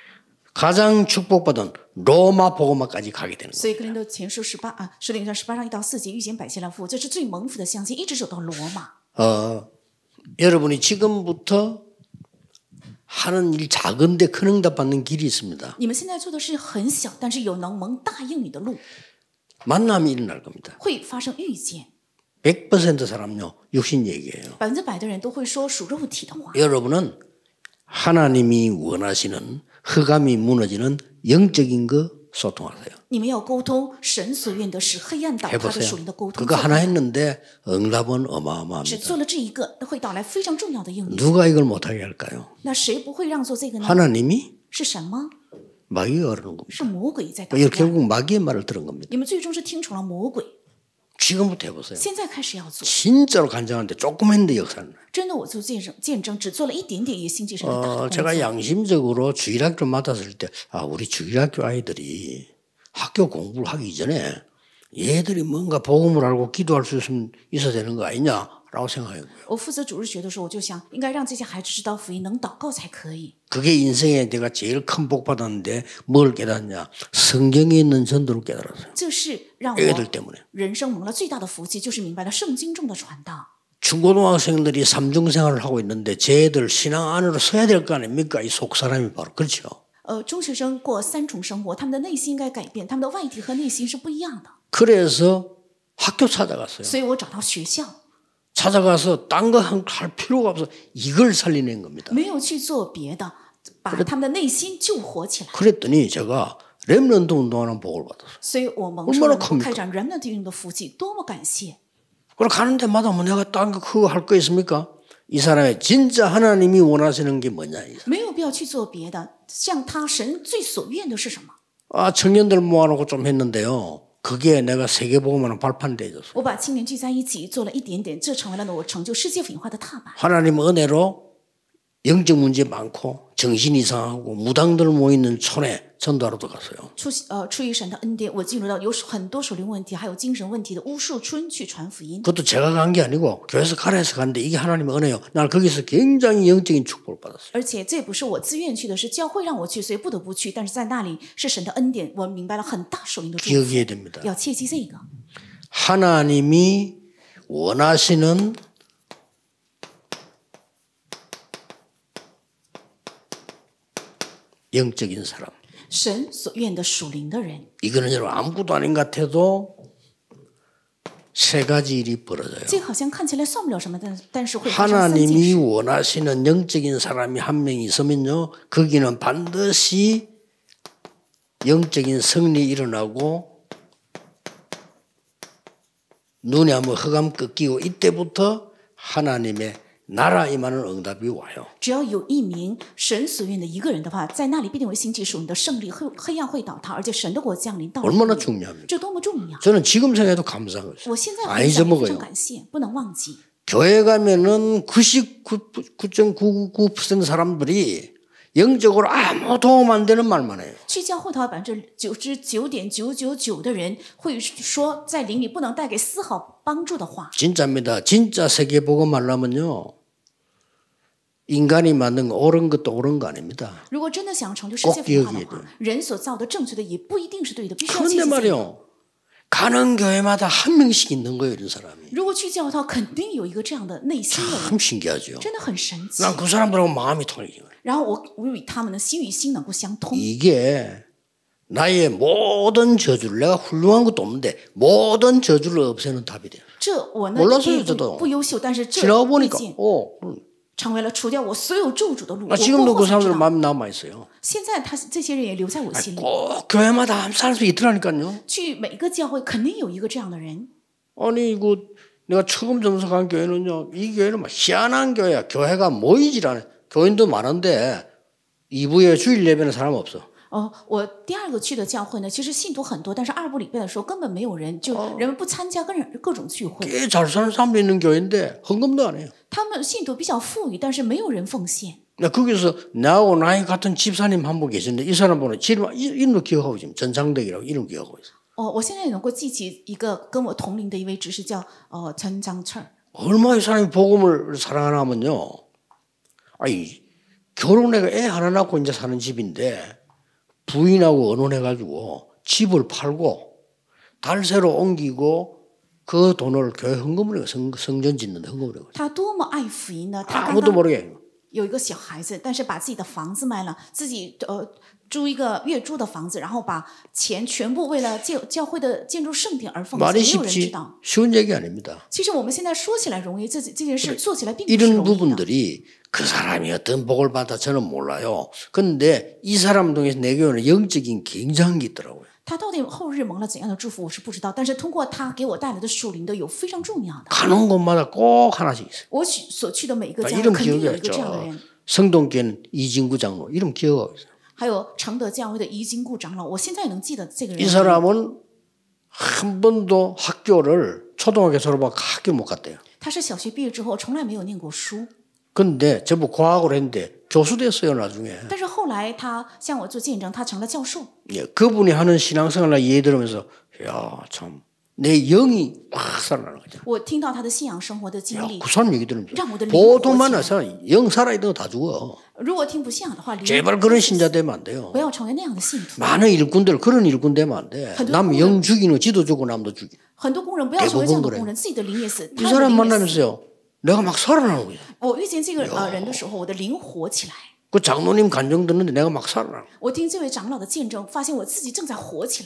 가장 축복받은 로마 복음화까지 가게 되는 거예요. 所以哥林多前书使徒行传18章1到4节遇见百谢来父，这是最蒙福的相信，一直走到罗马。 여러분이 지금부터 하는 일 작은데 큰 응답 받는 길이 있습니다. 你们现在做的是很小，但是有能蒙大应允的路， 만남이 일어날 겁니다. 会发生遇见。 100% 사람요 육신 얘기예요. 100%的人都会说属肉体的话。 여러분은 하나님이 원하시는 흑암이 무너지는 영적인 거 소통하세요. 你们要沟通神所愿的使黑暗倒塌的 해보세요. 属灵的沟通。 그거 하나 했는데 응답은 只 어마어마합니다. 做了这一个，会带来非常重要的应允。 누가 이걸 못하게 할까요? 那谁不会让做这个呢？ 하나님이 是神吗？ 마귀가 그러는 겁니다. 是魔鬼在捣 이거 乱。 결국 마귀의 말을 들은 겁니다. 你们最终是听从了魔鬼。 지금부터 해보세요. 现在开始要做， 진짜로 간증하는데 조금 했는데 역사는. 真的我做见证，只做了一点点，也兴起神的大工 제가 作。 양심적으로 주일학교 맡았을 때, 우리 주일학교 아이들이 학교 공부를 하기 전에 얘들이 뭔가 복음을 알고 기도할 수 있어야 되는 거 아니냐라고 생각해요. 我负责主日学的时候，我就想应该让这些孩子知道福音，能祷告才可以。 그게 인생에 내가 제일 큰 복 받았는데 뭘 깨닫냐? 성경에 있는 전도를 깨달았어요. 这是让 애들 我 때문에. 人生蒙了最大的福气，就是明白了圣经中的传道。 중고등학생들이 삼중생활을 하고 있는데 쟤들 신앙 안으로 서야 될 거 아닙니까? 이 속사람이 바로 그렇죠. 中学生过三重生活，他们的内心应该改变，他们的外体和内心是不一样的。 그래서 학교 찾아갔어요. 所以我找到学校， 찾아가서 딴 거 할 필요가 없어. 이걸 살리는 겁니다. 没有去做别的，把他们的内心救活起来。 그랬더니 제가 렘넌트 운동하는 복을 받았어요. 所以我蒙受了能够开展 remnant 运动的福气，多么感谢！ 그럼 가는 데마다 뭐 내가 딴 거 그거 할 거 있습니까? 이 사람의 진짜 하나님이 원하시는 게 뭐냐? 没有必要去做别的，像他神最所愿的是什么？ 청년들 모아놓고 좀 했는데요. 그게 내가 세계복음화는 발판이 되어졌어요. 我把青年聚在一起做了一点点，这成为了我成就世界文化的踏板。 하나님 은혜로 영적 문제 많고 정신 이상하고 무당들 모이는 촌에 전도하러 들어갔어요. 出于神的恩典，我进入到有很多属灵问题，还有精神问题的巫术村去传福音。 그것도 제가 간 게 아니고 교회에서 가라 해서 갔는데 이게 하나님의 은혜요. 난 거기서 굉장히 영적인 축복을 받았어요. 而且这也不是我自愿去的，是教会让我去，所以不得不去。但是在那里是神的恩典，我明白了很大属灵的祝福。 기억해야 됩니다. 要切记这个， 하나님이 원하시는 영적인 사람. 神所愿的属灵的人， 이거는 여러분 아무것도 아닌 것 같아도 세 가지 일이 벌어져요. 这好像看起来算不了什么，但是会发生三件 하나님이 事。 원하시는 영적인 사람이 한 명 있으면요. 거기는 반드시 영적인 승리 일어나고 눈에 한번 흑암 꺾이고 이때부터 하나님의 나라 임하는 응답이 와요. 只要有一名神所愿的一个人的话，在那里必定会兴起属灵的胜利，黑暗会倒塌，而且神的国降临到。 얼마나 중요합니까? 这多么重要！ 저는 지금 생각해도 감사한 거죠. 我现在 안 回想也非 잊어먹어요. 常感谢，不能忘记。 교회 가면은 99.999% 사람들이 영적으로 아무 도움 안 되는 말만 해요. 去教会的话，99.999%的人会说在灵里不能带给丝毫帮助的话。 진짜입니다. 진짜 세계복음 하려면요. 인간이 만든 거 옳은 것도 옳은 거 아닙니다. 如果真的想成就世界福音的话，人所造的正确的也不一定是对的，必须要切 그런데 记这个。 말이요. 가는 교회마다 한 명씩 있는 거예요, 이런 사람이. 如果去教会的话，肯定有一个这样的内心的人， 참 신기하죠. 真的很神奇。 난 그 사람들하고 마음이 통해요. 然后我与他们的心与心能够相通。 이게 나의 모든 저주를 내가 훌륭한 것도 없는데 모든 저주를 없애는 답이 돼요. 这我呢 몰랐어요 也 저도 不优秀，但是这 지나가 意 보니까 见 그럼. 成为了除掉我所有咒诅的路。 나 我 지금도 过后 그 才知 사람들 道， 마음이 남아 있어요. 现在这些人也留在我心里。 꼭 교회마다 한 사람씩 있더라니까요. 去每个教会肯定有一个这样的人。 아니 내가 처음 전석한 교회는요. 이 교회는 막 희한한 교회야. 교회가 모이질 않아요. 교인도 많은데 2부에 주일 예배는 사람 없어. 我第二个去的教会呢，其实信徒很多，但是二部礼拜的时候根本没有人，就人们不参加各种聚会。 꽤 잘 사는 사람도 있는 교회인데 헌금도 안 해요. 他们信徒比较富裕，但是没有人奉献。 나 거기서 나하고 나이 같은 집사님 한 분 계신데 이 사람 보면 이름도 기억하고 있어요. 전창덕이라고 이름 기억하고 있어요. 我现在也能够记起一个跟我同龄的一位执事叫陈章철。 얼마나 이 사람이 복음을 사랑하나 하면요. 아니 결혼해가 애 하나 낳고 이제 사는 집인데 부인하고 언혼해가지고 집을 팔고 달새로 옮기고 그 돈을 교회 헌금을 해요. 성전 짓는데 헌금을 해요. 他多么爱福音呢？他刚 아무도 刚 모르게. 有一个小孩子，但是把自己的房子卖了，自己租一个月租的房子，然后把钱全部为了教会的建筑圣殿而奉献， 말이 没有人知 쉽지 道。 쉬운 얘기 아닙니다. 其实我们现在说起来容易，这件事做起来并不是 이런 容易的。 부분들이 그 사람이 어떤 복을 받아 저는 몰라요. 그런데 이 사람 통해서 내 교회는 영적인 굉장한 게 있더라고요. 他到底后日蒙了怎样的祝福，我是不知道。但是通过他给我带来的属灵的有非常重要的。 가는 곳마다 꼭 하나씩 있어요. 我所去的每一个 나 教会 이름 肯定有 기억이 一个这样的 죠 人。 성동교는 이진구 장로 이름 기억하고 있어요. 还有承德教会的怡金顾长老，我现在也能记得这个 이 人。 사람은 한 번도 학교를 초등학교 졸업하고 학교 못 갔대요. 他是小学毕业之后从来没有念过书， 근데 전부 과학을 했는데 교수 됐어요 나중에. 但是后来他向我做见证，他成了教授。 예, 그분이 하는 신앙생활을 예의 들으면서 야 참 내 영이 확 살아나는 거죠. 我听到他的信仰生活的经 야, 历， 그 사람 얘기 들으면서 让我的灵 보통만 活 해서 起来。 영 살아있는 거 다 죽어. 如果听不信仰的话，灵 제발 그런 신자 되면 안 돼요. 不要成为那样的信徒。 많은 일꾼들 그런 일꾼 되면 안 돼. 很多 남 영 죽이는 지도 죽고 남도 죽이. 很多工人不要成为这样的 대부분 工人，自己的灵也死， 이 他的 사람 灵也死。 만나면서요. 내가 막 살아나는 거예요. 我遇见这个人的时候，我的灵活起来。 그 장로님 간증 듣는데 내가 막 살아나는 거예요. 我听这位长老的见证，发现我自己正在活起来。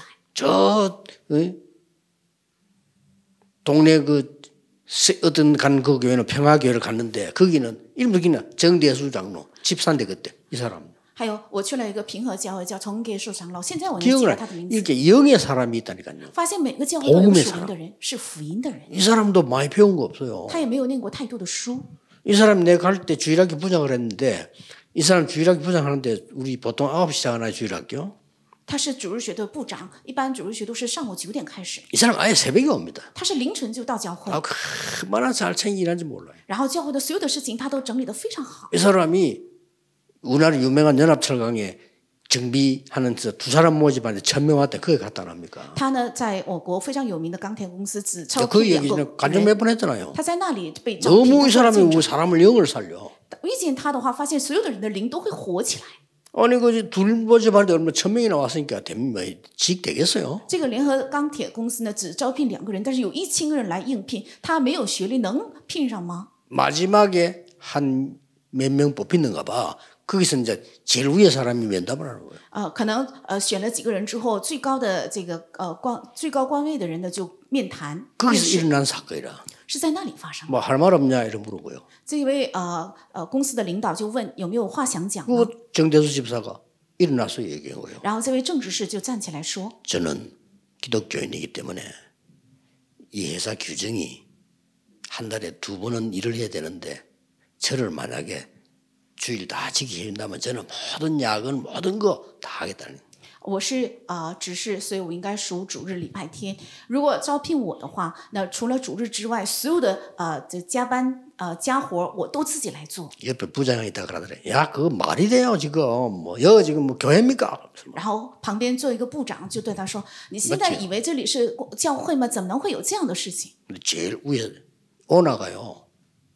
동네 어떤 간 그 교회는 평화교회를 갔는데 거기는 이름도 기나 정대수 장로 집사인데 그때 이 사람 还有，我去了一个平和教会，叫崇给树长老。现在我能记 기억을 得他的名字， 이렇게 영의 사람이 있다니까요. 发现每个教会都有 복음의 属 사람 灵的人，是福音的人。 이 사람도 많이 배운 거 없어요. 他也没有念过太多的书。 이 사람 내가 갈 때 주일학교 부장을 했는데 이 사람 주일학교 부장하는데 우리 보통 9시 시작하나요 주일학교? 他是主日学的部长，一般主日学都是上午9点开始， 이 사람 아예 새벽에 옵니다. 他是凌晨就到教会， 얼마나 잘 챙기는지 몰라요. 然后教会的所有的事情他都整理得非常好。 이 사람이 우리나라 유명한 연합철강에 정비하는 두 사람 모집하는데 1000명 왔대. 거기 갔다 납니까? 他呢，在我国非常有名的钢铁公司只招 그 聘2 얘기 个 전에 간증 人， 몇 번 했잖아요. 他在那里被招聘。 너무 이 当 사람이 见证 우리 사람을 영을 살려. 遇见他的话，发现所有的人的灵都会活起来。 아니 둘 모집하는데 얼마 1000명이나 왔으니까 직 되겠어요? 这个联合钢铁公司呢，只招聘2个人，但是有1000个人来应聘，他没有学历，能聘上吗？ 마지막에 한 몇 명 뽑히는가 봐. 거기서 이제 제일 위에 사람이 면담을 하는 거예요. 可能选了几个人之后，最高的这个最高官位的人呢就面谈， 거기서 일어난 사건이라. 是在那里发生的。 뭐 할 말 없냐 이런 물어보고요. 这位公司的领导就问有没有话想讲呢？ 그 정대수 집사가 일어나서 얘기한 거예요. 然后这位正执事就站起来说 저는 기독교인이기 때문에 이 회사 규정이 한 달에 2번은 일을 해야 되는데 저를 만약에 주일 다 지키게 한다면 저는 모든 야근 모든 거 다 하겠다는. 我是执事，所以我应该属主日礼拜天。如果招聘我的话，那除了主日之外，所有的这加班家活我都自己来做。 옆에 부장이 있다 그러더래. 야, 그거 말이 돼요 지금. 뭐 여기 지금 뭐 교회입니까? 然后旁边做一个部长就对他说：“你现在以为这里是教会吗？怎么能会有这样的事情？” 근데 제일 위에 오나가요.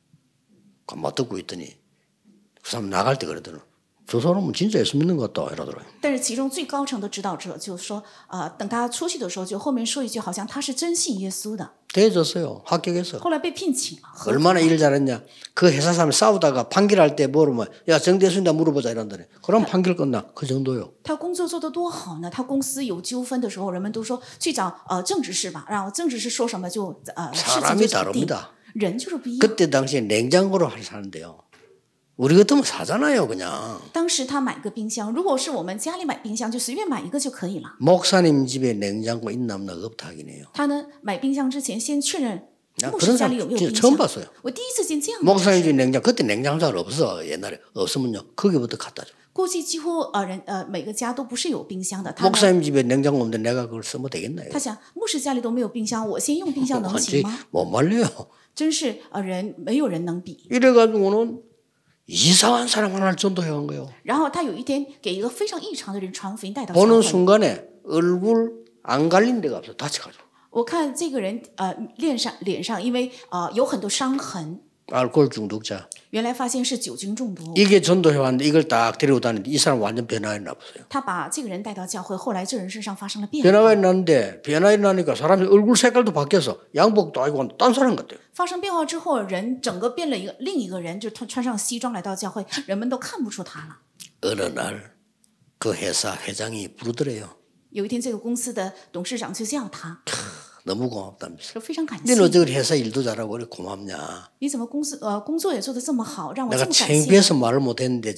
가만 듣고 있더니 그 사람 나갈 때 그러더니 저 사람은 진짜 예수 믿는 것 같다 이러더라고요. 但是其中最高层的指导者就说：“等他出去的时候，就后面说一句，好像他是真信耶稣的。 대해줬어요. 합격했어. 后来被聘请了，合格 얼마나 일 잘했냐. 그 회사 사람이 싸우다가 판결할 때 물으면 야 정대순이다 물어보자 이런다네. 그럼 판결 끝나. 그 정도요. 他工作做得多好呢？他公司有纠纷的时候，人们都说去找政治室吧，然后政治室说什么就事情 사람이 就定。 다릅니다. 人就是不一样。 그때 당시에 냉장고로 사는데요. 우리 같으면 사잖아요 그냥. 当时他买个冰箱，如果是我们家里买冰箱，就随便买一个就可以了。 목사님 집에 냉장고 있나 없나 없다 하긴 해요. 他呢买冰箱之前先确认 야, 牧 그런 师家 사람 里有没有 진짜 冰 처음 箱。 봤어요. 我第一次见这样的。 목사님 집 냉장 그때 냉장고 잘 없어 옛날에 없으면요 거기부터 갖다 줘. 估计几乎每个家都不是有冰箱的。他呢 목사님 집에 냉장고 없는데 내가 그걸 쓰면 되겠나요? 他想牧师家里都没有冰箱，我先用冰箱能行 완전히 吗？ 못 말려요. 真是没有人能比。 이래가지고는 이상한 사람 하나를 전도해간 거예요. 然后他有一天给一个非常异常的人传福音带到教 보는 会。 순간에 얼굴 안 갈린 데가 없어 다쳐가지고. 我看这个人脸上因为有很多伤痕， 알코올 중독자. 原来发现是酒精中毒。 이게 전도해왔는데 이걸 딱 데리고 다니는데 이 사람 완전 변화했나 보세요. 他把这个人带到教会，后来这人身上发生了变化。 변화가 났는데 변화가 나니까 사람이 얼굴 색깔도 바뀌어서 양복도 아니고 딴 사람 같아요. 发生变化之后，人整个变了另一个人，就穿上西装来到教会，人们都看不出他了。 어느 날 그 회사 회장이 부르더래요. 有一天，这个公司的董事长就叫他， 너무 고맙다면서. 说非常感谢 너는 어떻게 회사 일도 잘하고 그래 고맙냐. 你怎么工作也做得这么好，让我这 내가 么感谢。 창피해서 말을 못했는데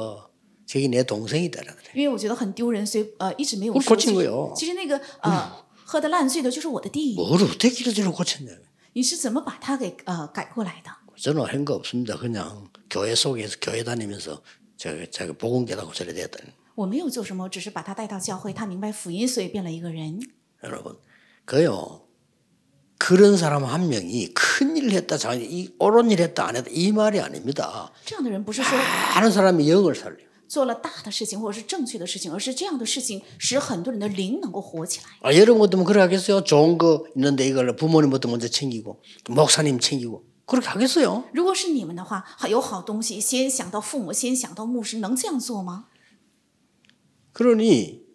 저기 내 동생이다. 그래. 因为我觉得很丢人，所以一直没有 그걸 说。 고친 거예요. 其实那个喝得烂醉的就是我的弟， 뭘 어떻게 이러저러 고쳤냐. 你是怎么把他给改过来的？ 저는 한 거 없습니다. 그냥 교회 속에서 교회 다니면서 제가 복음 깨닫고 저래 됐다니. 我没有做什么，只是把他带到教会，他明白福音，所以变了一个人。 여러분, 그요. 그런 사람 한 명이 큰일 했다, 옳은 일 했다, 안 했다 이 말이 아닙니다. 这样的人不是说 많은 사람이 영을 살려. 做了大的事情或者是正确的事情，而是这样的事情使很多人的灵能够活起来。 아, 여러분 같으면 그렇게 하겠어요? 좋은 거 있는데 이걸 부모님부터 먼저 챙기고 목사님 챙기고 그렇게 하겠어요? 如果是你们的话，有好东西先想到父母，先想到牧师，能这样做吗？ 그러니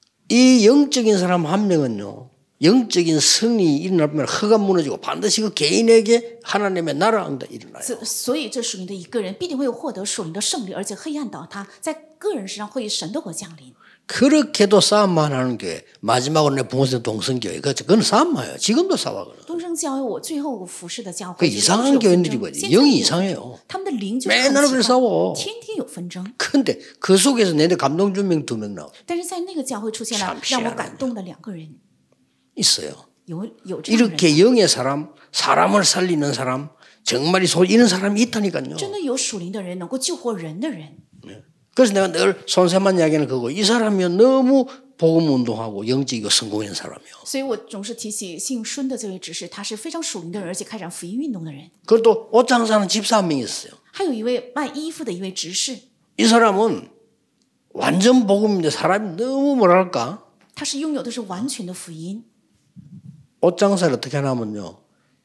이 영적인 사람 한 명은요. 영적인 성이 일어나면 허가 무너지고 반드시 그 개인에게 하나님의 나라가 일어나요. 所以这属灵的一个人必定会获得属灵的胜利，而且黑暗倒塌，在个人身上会神的国降临。 그렇게도 싸움만 하는 교회 마지막으로 내 부모님 동성교회 그건 싸움이에요. 지금도 싸워. 东升教会我最后服侍的教 그 会， 이상한 교회들이거든요. 영이 이상해요. 他们的灵就是很 맨날 奇 그래 怪， 싸워. 天天有纷争。 근데 그 속에서 내한테 감동 준 명 2명 나와 但是在那个教会出现了 참 让我感动的2个人， 있어요. 有这样的人， 이렇게 영의 사람, 사람을 살리는 사람, 정말 이런 사람이 있다니까요. 真的有属灵的人能够救活人的人。 그래서 내가 늘 손세만 이야기하는 그거 이 사람이 너무 복음 운동하고 영적이고 성공한 사람이요. 所以我总是提起姓孙的这位执事，他是非常属灵的人，而且开展福音运动的人。 그것도 옷 장사하는 집사 한 명 있어요. 还有一位卖衣服的一位执事， 이 사람은 완전 복음인데 사람이 너무 뭐랄까 他是拥有的是完全的福音。 옷 장사를 어떻게 하냐면요.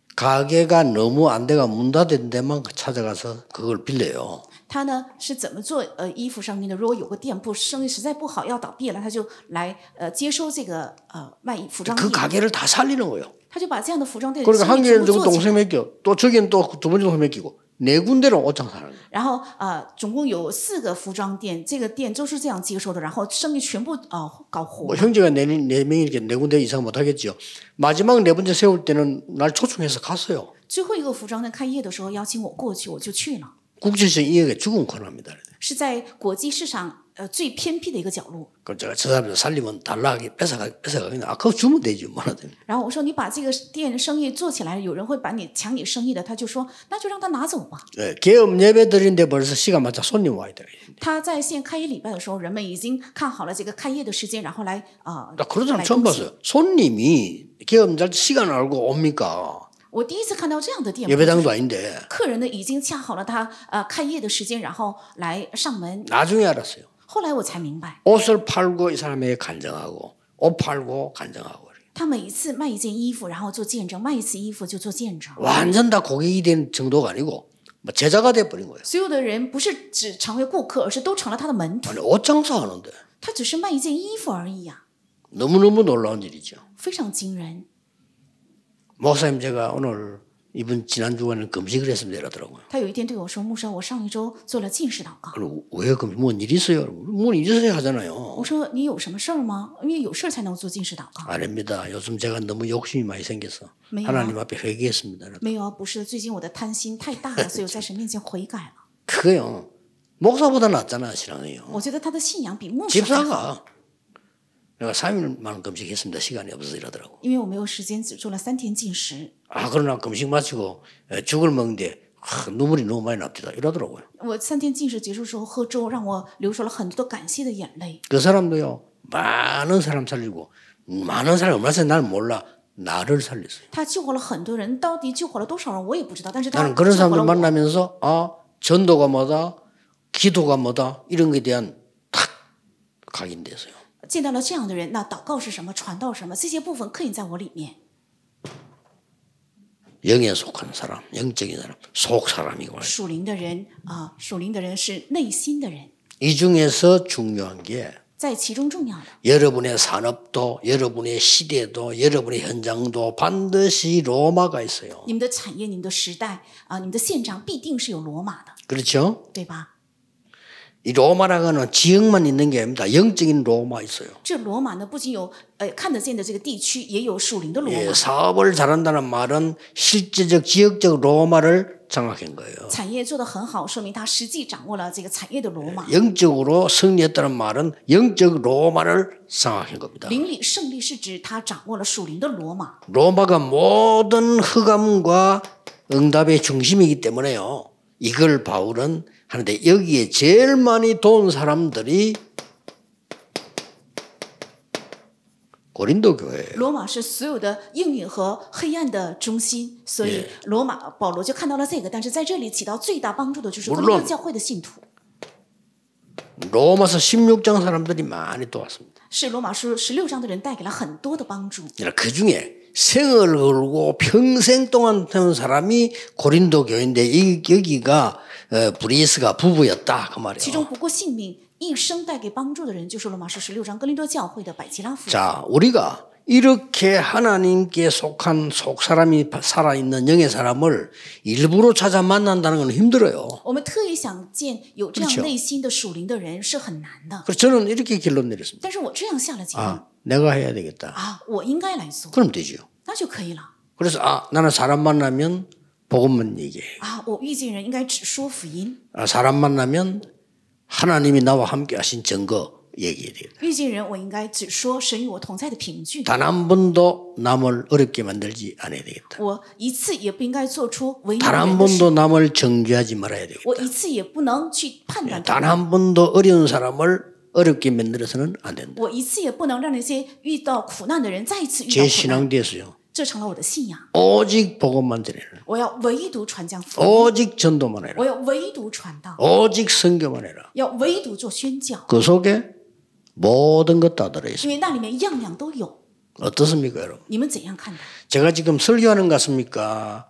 가게가 너무 안 돼가 문 닫은 데만 찾아가서 그걸 빌려요. 他呢是怎么做衣服生意的？如果有个店铺生意实在不好要倒闭了，他就来接收这个卖服装 그 店， 가게를 다 살리는 거예요. 他就把这样的服装店 그러니까 生 한 意全 개는 部 저거 做起 동생 来。 맡겨 또 저기는 또 두 번째 동생 맡기고 네 군데로 옷 장사하는 거예요. 然后总共有4个服装店，这个店都是这样接收的，然后生意全部搞活 뭐 了。 형제가 네 명이 이렇게 네 군데 이상 못 하겠죠. 마지막 네 번째 세울 때는 날 초청해서 갔어요. 最后一个服装店开业的时候邀请我过去，我就去了。 국제적 이익에 죽은 코너입니다. 是在国际市场最偏僻的一个角落。 그 제가 저 사람들 살리면 달라하게 뺏어가겠네. 아, 그거 주면 되지 뭐 하나. 然后我说你把这个店生意做起来，有人会把你抢你生意的，他就说那就让他拿走吧。 네, 개업 예배 드리는데 벌써 시간 맞자 손님 와 있더라. 他在线开业礼拜的时候，人们已经看好了这个开业的时间，然后来 나 그런 사람 买 처음 东西。 봤어요. 손님이 개업 잘 시간 알고 옵니까? 我第一次看到这样的店铺， 예배당도 아닌데 客人呢已经掐好了他开业的时间，然后来上门。 나중에 알았어요. 后来我才明白， 옷을 팔고 이 사람에게 간증하고 옷 팔고 간증하고 他每一次卖一件衣服，然后做见证；卖一次衣服就做见证。 완전 다 고객이 된 정도가 아니고 뭐 제자가 돼버린 거예요. 所有的人不是只成为顾客，而是都成了他的门徒。 아니, 옷 장사하는데 他只是卖一件衣服而已呀， 너무너무 놀라운 일이죠. 非常惊人。 목사님 제가 오늘 이번 지난 주간에 금식을 했습니다 이러더라고요. 他有一天对我说：“牧师，我上一周做了禁食祷告。 아니, 왜 그럼 뭔 일 있어요? 뭔 일 있어야 하잖아요. 我说：“你有什么事儿吗？因为有事儿才能做禁食祷告。 아닙니다. 요즘 제가 너무 욕심이 많이 생겨서 매요. 하나님 앞에 회개했습니다. 没有啊，不是，最近我的贪心太大了，所以我在神面前悔改了。 그거요. 목사보다 낫잖아 신앙이요. 我觉得他的信仰比牧师还好， 집사가 내가 3일만 금식했습니다. 시간이 없어서 이러더라고. 因为我没有时间，只做了3天禁食。 아 그러나 금식 마치고 죽을 먹는데 눈물이 너무 많이 납니다. 이러더라고요. 我3天禁食结束之后喝粥，让我流出了很多的感谢的眼泪。 그 사람도요. 많은 사람 살리고 많은 사람이 얼마나 잘 나는 몰라. 나를 살렸어요. 他救活了很多人，到底救活了多少人我也不知道，但是他 나는 그런 救活 사람들 了我。 만나면서 아 전도가 뭐다, 기도가 뭐다 이런 것에 대한 탁 각인돼서요. 见到了这样的人，那祷告是什么，传道是什么，这些部分刻印在我里面。 영에 속한 사람, 영적인 사람, 속 사람이고 属灵的人属灵的人是内心的人， 이 중에서 중요한 게 在其中重要的， 여러분의 산업도, 여러분의 시대도, 여러분의 현장도 반드시 로마가 있어요. 你们的产业、你们的时代你们的现场必定是有罗马的， 그렇죠? 对吧？ 이 로마라고 하는 지역만 있는 게 아닙니다. 영적인 로마 있어요. 这罗马呢，不仅有看得见的这个地区，也有属灵的罗 예, 马。 사업을 잘한다는 말은 실제적 지역적 로마를 장악한 거예요. 产业做得很好，说明他实际掌握了这个产业的罗马。 영적으로 승리했다는 말은 영적 로마를 장악한 겁니다. 灵里胜利是指他掌握了属灵的罗马。 로마가 모든 흑암과 응답의 중심이기 때문에요. 이걸 바울은 하는데 여기에 제일 많이 도운 사람들이 고린도 교회예요. 罗马是所有的应允和黑暗的中心，所以保罗就看到了这个。但是在这里起到最大帮助的就是哥林多教会的信徒。 로마서 16장 사람들이 많이 도왔습니다. 是罗马书16章的人带给了很多的帮助。 그 중에 생을 걸고 평생 동안 태운 사람이 고린도 교회인데 여기가 브리스가 부부였다 그 其中 말이에요. 不顾性命一生带给帮助的人，就是罗马书16章哥林多教会的百基拉夫人。 자, 우리가 이렇게 하나님께 속한 속 사람이 살아있는 영의 사람을 일부러 찾아 만난다는 건 힘들어요. 我们特意想见有这 그렇죠 样内心的属灵的人是很难的。 그래서 저는 이렇게 결론 내렸습니다. 但是我这样下了结论 아, 내가 해야 되겠다. 我应该来做， 그럼 되죠. 那就可以了。 그래서 나는 사람 만나면 복음만 얘기해. 我遇见人应该只说福音， 사람 만나면 하나님이 나와 함께 하신 증거 얘기해야 되겠다. 遇见人我应该只说神与我同在的凭据。 단 한 번도 남을 어렵게 만들지 않아야 되겠다. 我一次也不应该做出为 단 难 한 人的事， 번도 남을 정죄하지 말아야 되겠다. 我一次也不能去判断他 단 们， 한 번도 어려운 사람을 어렵게 만들어서는 안 된다. 我一次也不能让那些遇到苦难的人再一次遇到 제 苦难， 신앙 됐어요. 这成了我的信仰。 오직 복음만 전해라. 我要唯独传讲福音， 오직 전도만 해라. 我要唯独传道， 오직 선교만 해라. 要唯独做宣教， 그 속에 모든 것 다 들어있습니다. 因为那里面样样都有。 어떻습니까, 여러분? 你们怎样看待？ 제가 지금 설교하는 것 같습니까?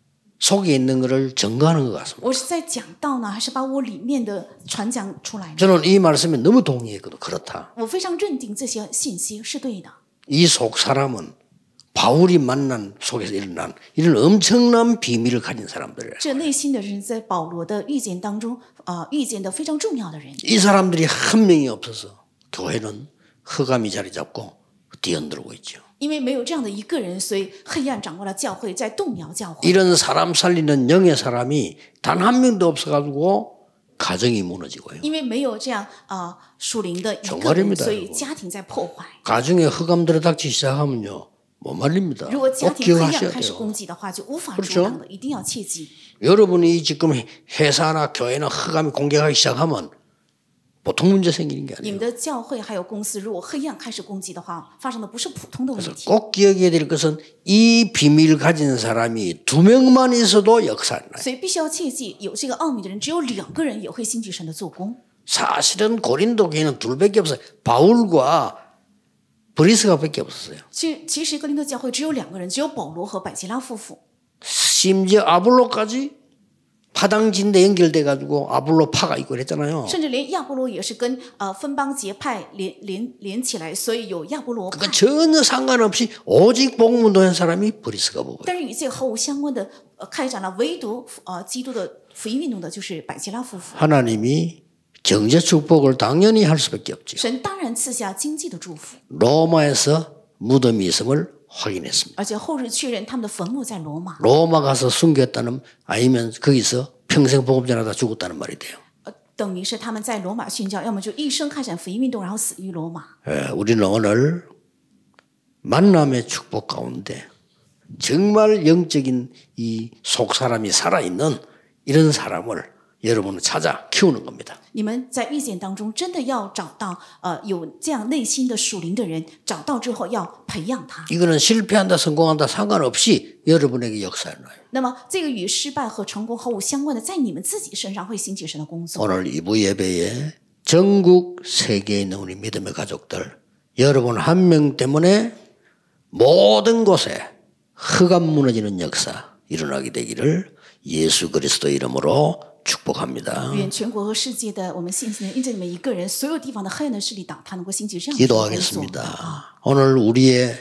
속에 있는 것을 증거하는 것 같습니다. 我是在讲道呢，还是把我里面的传讲出来呢？ 저는 이 말씀에 너무 동의했거든. 그렇다. 我非常认定这些信息是对的。 이 속 사람은 바울이 만난 속에서 일어난 이런 엄청난 비밀을 가진 사람들이에요. 这内心的人在保罗的遇见当中，遇见的非常重要的人。 이 사람들이 한 명이 없어서 교회는 흑암이 자리 잡고 뒤흔들고 있죠. 因为没有这样的一个人，所以黑暗掌握了教会，在动摇教会。 이런 사람 살리는 영의 사람이 단 한 명도 없어가지고 가정이 무너지고요. 因为没有这样属灵的一个 정말입니다 人，所以 여러분 家庭在破坏。 가정에 흑암 들어닥치기 시작하면요. 못 말립니다. 如果家 꼭 庭黑暗 기억하셔야 开始 돼요. 攻击的话，就无法 그렇죠 阻挡的，一定要切记。 여러분이 지금 회사나 교회나 흑암이 공격하기 시작하면 보통 문제 생기는 게 你 아니에요. 们的教会还有公司，如果黑暗开始攻击的话，发生的不是普通的问题。 꼭 기억해야 될 것은 이 비밀을 가진 사람이 2명만 있어도 역사를 나요. 所以必须要切记，有这个奥秘的人只有2个人也会兴起神的做工。 사실은 고린도 교회는 2밖에 없어요. 바울과 브리스가밖에 없었어요. 其实哥林多教会只有2个人，只有保罗和百基拉夫妇。 심지어 아볼로까지 파당진대 연결돼 가지고 아볼로 파가 있고 그랬잖아요. 甚至连亚波罗也是跟分邦结派连起来，所以有亚波罗派。 그러니까 전혀 상관없이 오직 복음운동한 사람이 브리스가 보고요. 但是与这个毫无相关的开展了唯独基督的福音运动的就是百基拉夫妇。 하나님이 경제 축복을 당연히 할 수밖에 없죠. 神当然赐下经济的祝福， 로마에서 무덤이 있음을 확인했습니다. 而且后日确认他们的坟墓在罗马。 로마 가서 숨겼다는 아니면 거기서 평생 복음 전하다 죽었다는 말이 돼요. 等于是他们在罗马殉教，要么就一生开展福音运动，然后死于罗马。 우리는 오늘 만남의 축복 가운데 정말 영적인 이 속 사람이 살아있는 이런 사람을 여러분은 찾아 키우는 겁니다. 你们在遇见当中，真的要找到有这样内心的属灵的人，找到之后要培养他。 이거는 실패한다 성공한다 상관없이 여러분에게 역사를 놔요. 那么这个与失败和成功毫无相关的，在你们自己身上会兴起神的工作。 오늘 2부 예배에 전국 세계에 있는 우리 믿음의 가족들 여러분 한 명 때문에 모든 곳에 흑암 무너지는 역사 일어나게 되기를 예수 그리스도 이름으로 축복합니다. 愿全国和世界的我们信心的因着你们一个人，所有地方的黑暗的势力倒塌，能够兴起这样的工作。 기도하겠습니다. 오늘 우리의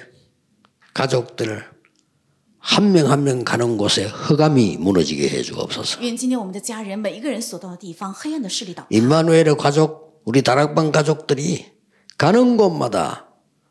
가족들 한 명 한 명 가는 곳에 흑암이 무너지게 해 주옵소서. 愿今天我们的家人每一个人所到的地方，黑暗的势力倒塌。 임마누엘의 가족, 우리 다락방 가족들이 가는 곳마다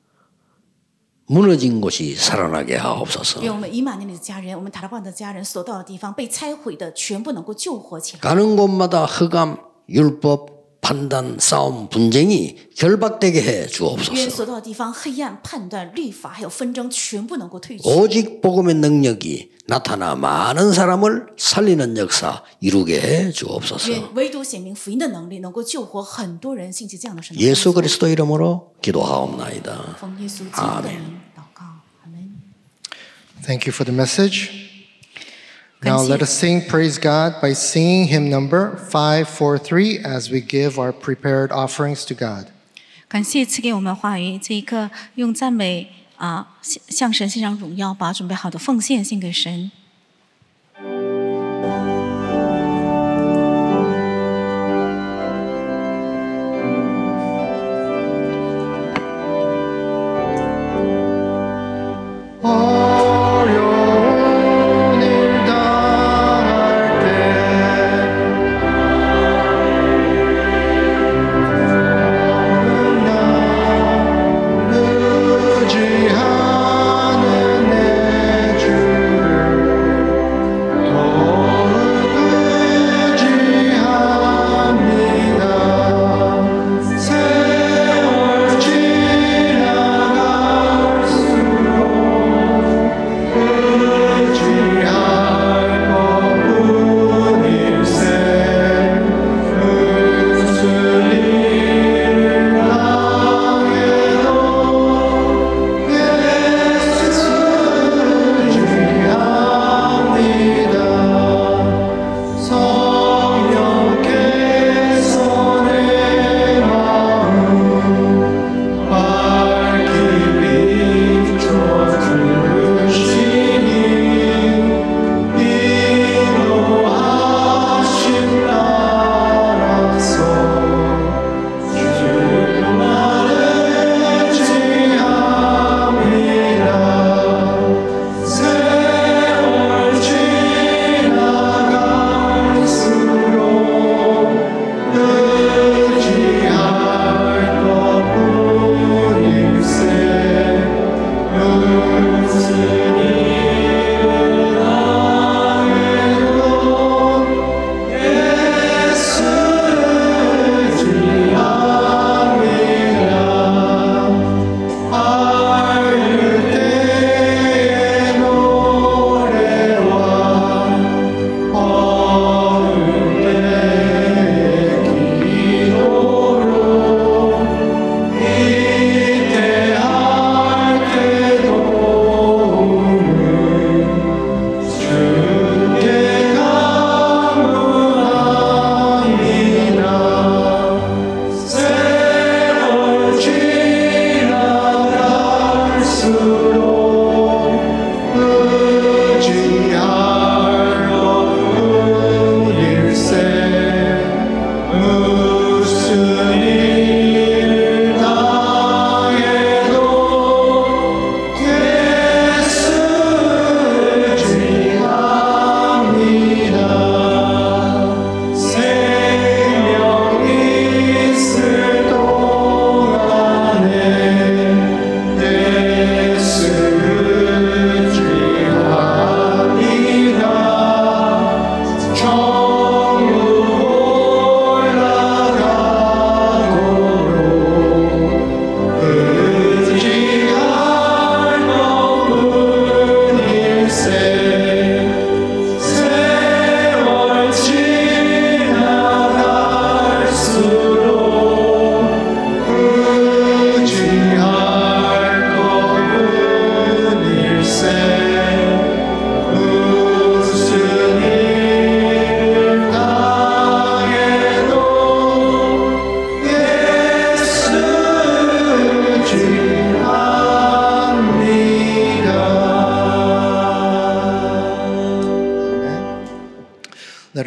무너진 곳이 살아나게 하옵소서. 愿我们以马内利的家人，我们塔拉邦的家人所到的地方被拆毁的，全部能够救活起来。 가는 곳마다 흑암, 율법, 판단, 싸움, 분쟁이 결박되게 해 愿 주옵소서. 所到的地方，黑暗、判断、律法还有纷争，全部能够退去。 오직 복음의 능력이 나타나 많은 사람을 살리는 역사 이루게 해 주옵소서. 愿唯独显明福音的能力，能够救活很多人，兴起这样的神的工作。 예수 그리스도 이름으로 기도하옵나이다. 奉耶稣基督的名祷告，阿门。 Thank you for the message. Now 感谢。 let us sing Praise God by singing hymn number 543 as we give our prepared offerings to God. 感谢赐给我们话语，这一刻用赞美向神献上荣耀，把准备好的奉献献给神。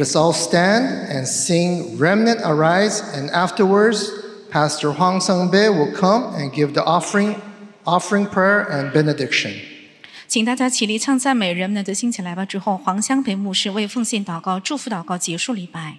Let us all stand and sing Remnant Arise, and afterwards Pastor Hwang Sung-bae will come and give the offering prayer and benediction. 请大家起立唱赞美，人们的兴起来吧。之后，黄香培牧师为奉献祷告、祝福祷告结束礼拜。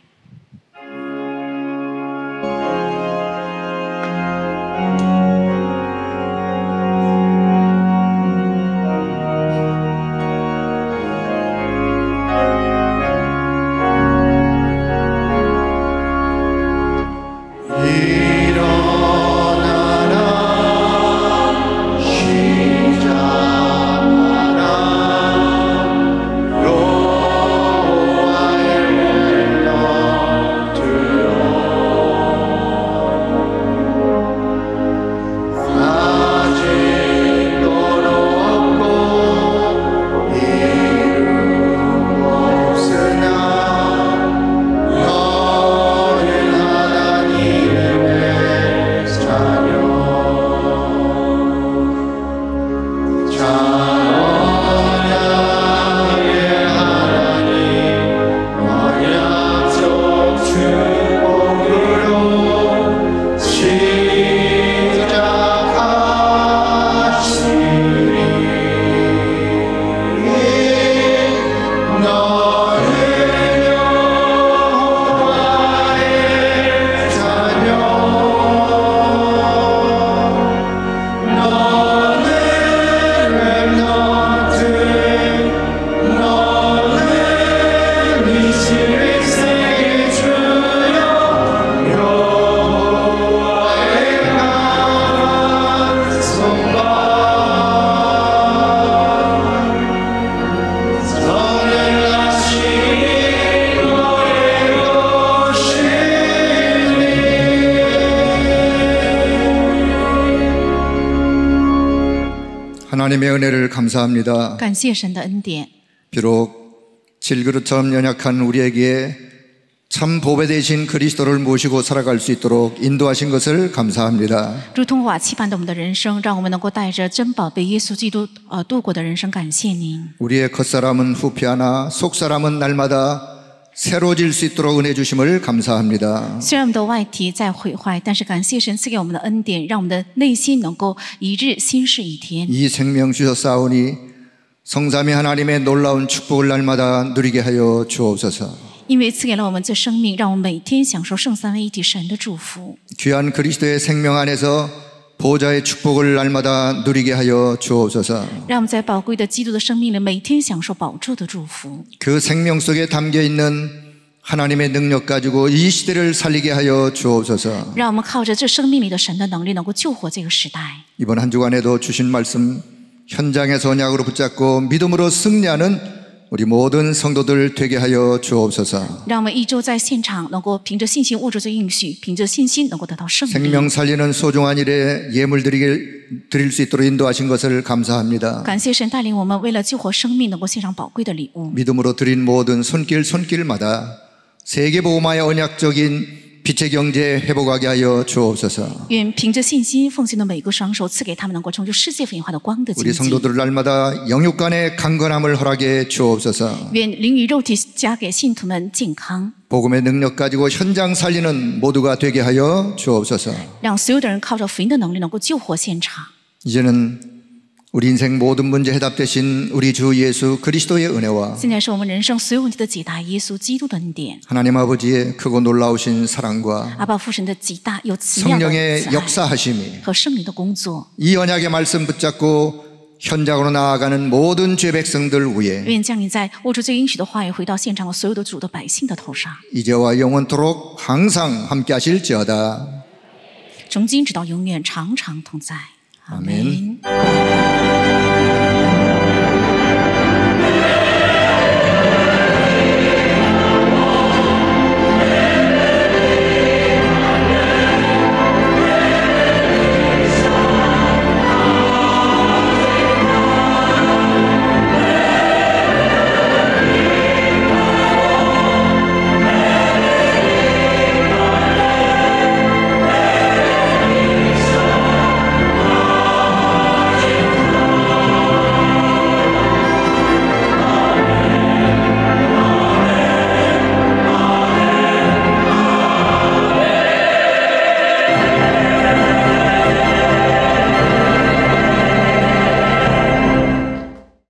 하나님의 은혜를 감사합니다. 感谢神的恩典。 비록 질그릇처럼 연약한 우리에게 참 보배 되신 그리스도를 모시고 살아갈 수 있도록 인도하신 것을 감사합니다. 如同瓦器般的我们的人生，让我们能够带着珍宝被耶稣基督度过的人生，感谢您。 우리의 겉사람은 후피하나 속사람은 날마다 새로워질 수 있도록 은혜 주심을 감사합니다. 虽然我们的外体在毁坏，但是感谢神赐给我们的恩典，让我们的内心能够一日新是一天。 이 생명 주셨사오니 성삼위 하나님의 놀라운 축복을 날마다 누리게 하여 주옵소서. 因为赐给了我们这生命，让我们每天享受圣三位一体神的祝福。 귀한 그리스도의 생명 안에서 보좌의 축복을 날마다 누리게 하여 주옵소서. 让我们在宝贵的基督的生命里，每天享受宝座的祝福。 그 생명 속에 담겨 있는 하나님의 능력 가지고 이 시대를 살리게 하여 주옵소서. 让我们靠着这生命里的神的能力，能够救活这个时代。 이번 한 주간에도 주신 말씀 현장에서 언약으로 붙잡고 믿음으로 승리하는 우리 모든 성도들 되게 하여 주옵소서. 让我们一周在现场能够凭着信心握住这应许，凭着信心能够得到胜利。 생명 살리는 소중한 일에 예물 드릴 수 있도록 인도하신 것을 감사합니다. 感谢神带领我们，为了救活生命，能够献上宝贵的礼物。 믿음으로 드린 모든 손길마다 세계복음화의 언약적인 빛의 경제 회복하게 하여 주옵소서. 愿凭着信心奉献的每个双手，赐给他们能够成就世界福音化的光的经 우리 济。 성도들 날마다 영육 간의 강건함을 허락해 주옵소서. 愿灵与肉体加给信徒们健康， 복음의 능력 가지고 현장 살리는 모두가 되게 하여 주옵소서. 让所有的人靠着福音的能力，能够救活现场。 이제는 우리 인생 모든 문제 해답되신 우리 주 예수 그리스도의 은혜와 现在是我们人生所有问题的解答，耶稣基督的恩典， 하나님 아버지의 크고 놀라우신 사랑과 阿爸父神的极大又奇妙的 성령의 慈爱 역사하심이 和圣灵的工作。 이 언약의 말씀 붙잡고 현장으로 나아가는 모든 죄 백성들 위에 愿降临在握住这应许的话语，回到现场的所有的主的百姓的头上， 이제와 영원토록 항상 함께 하실지어다. 从今直到永远，常常同在。阿 아멘. 门。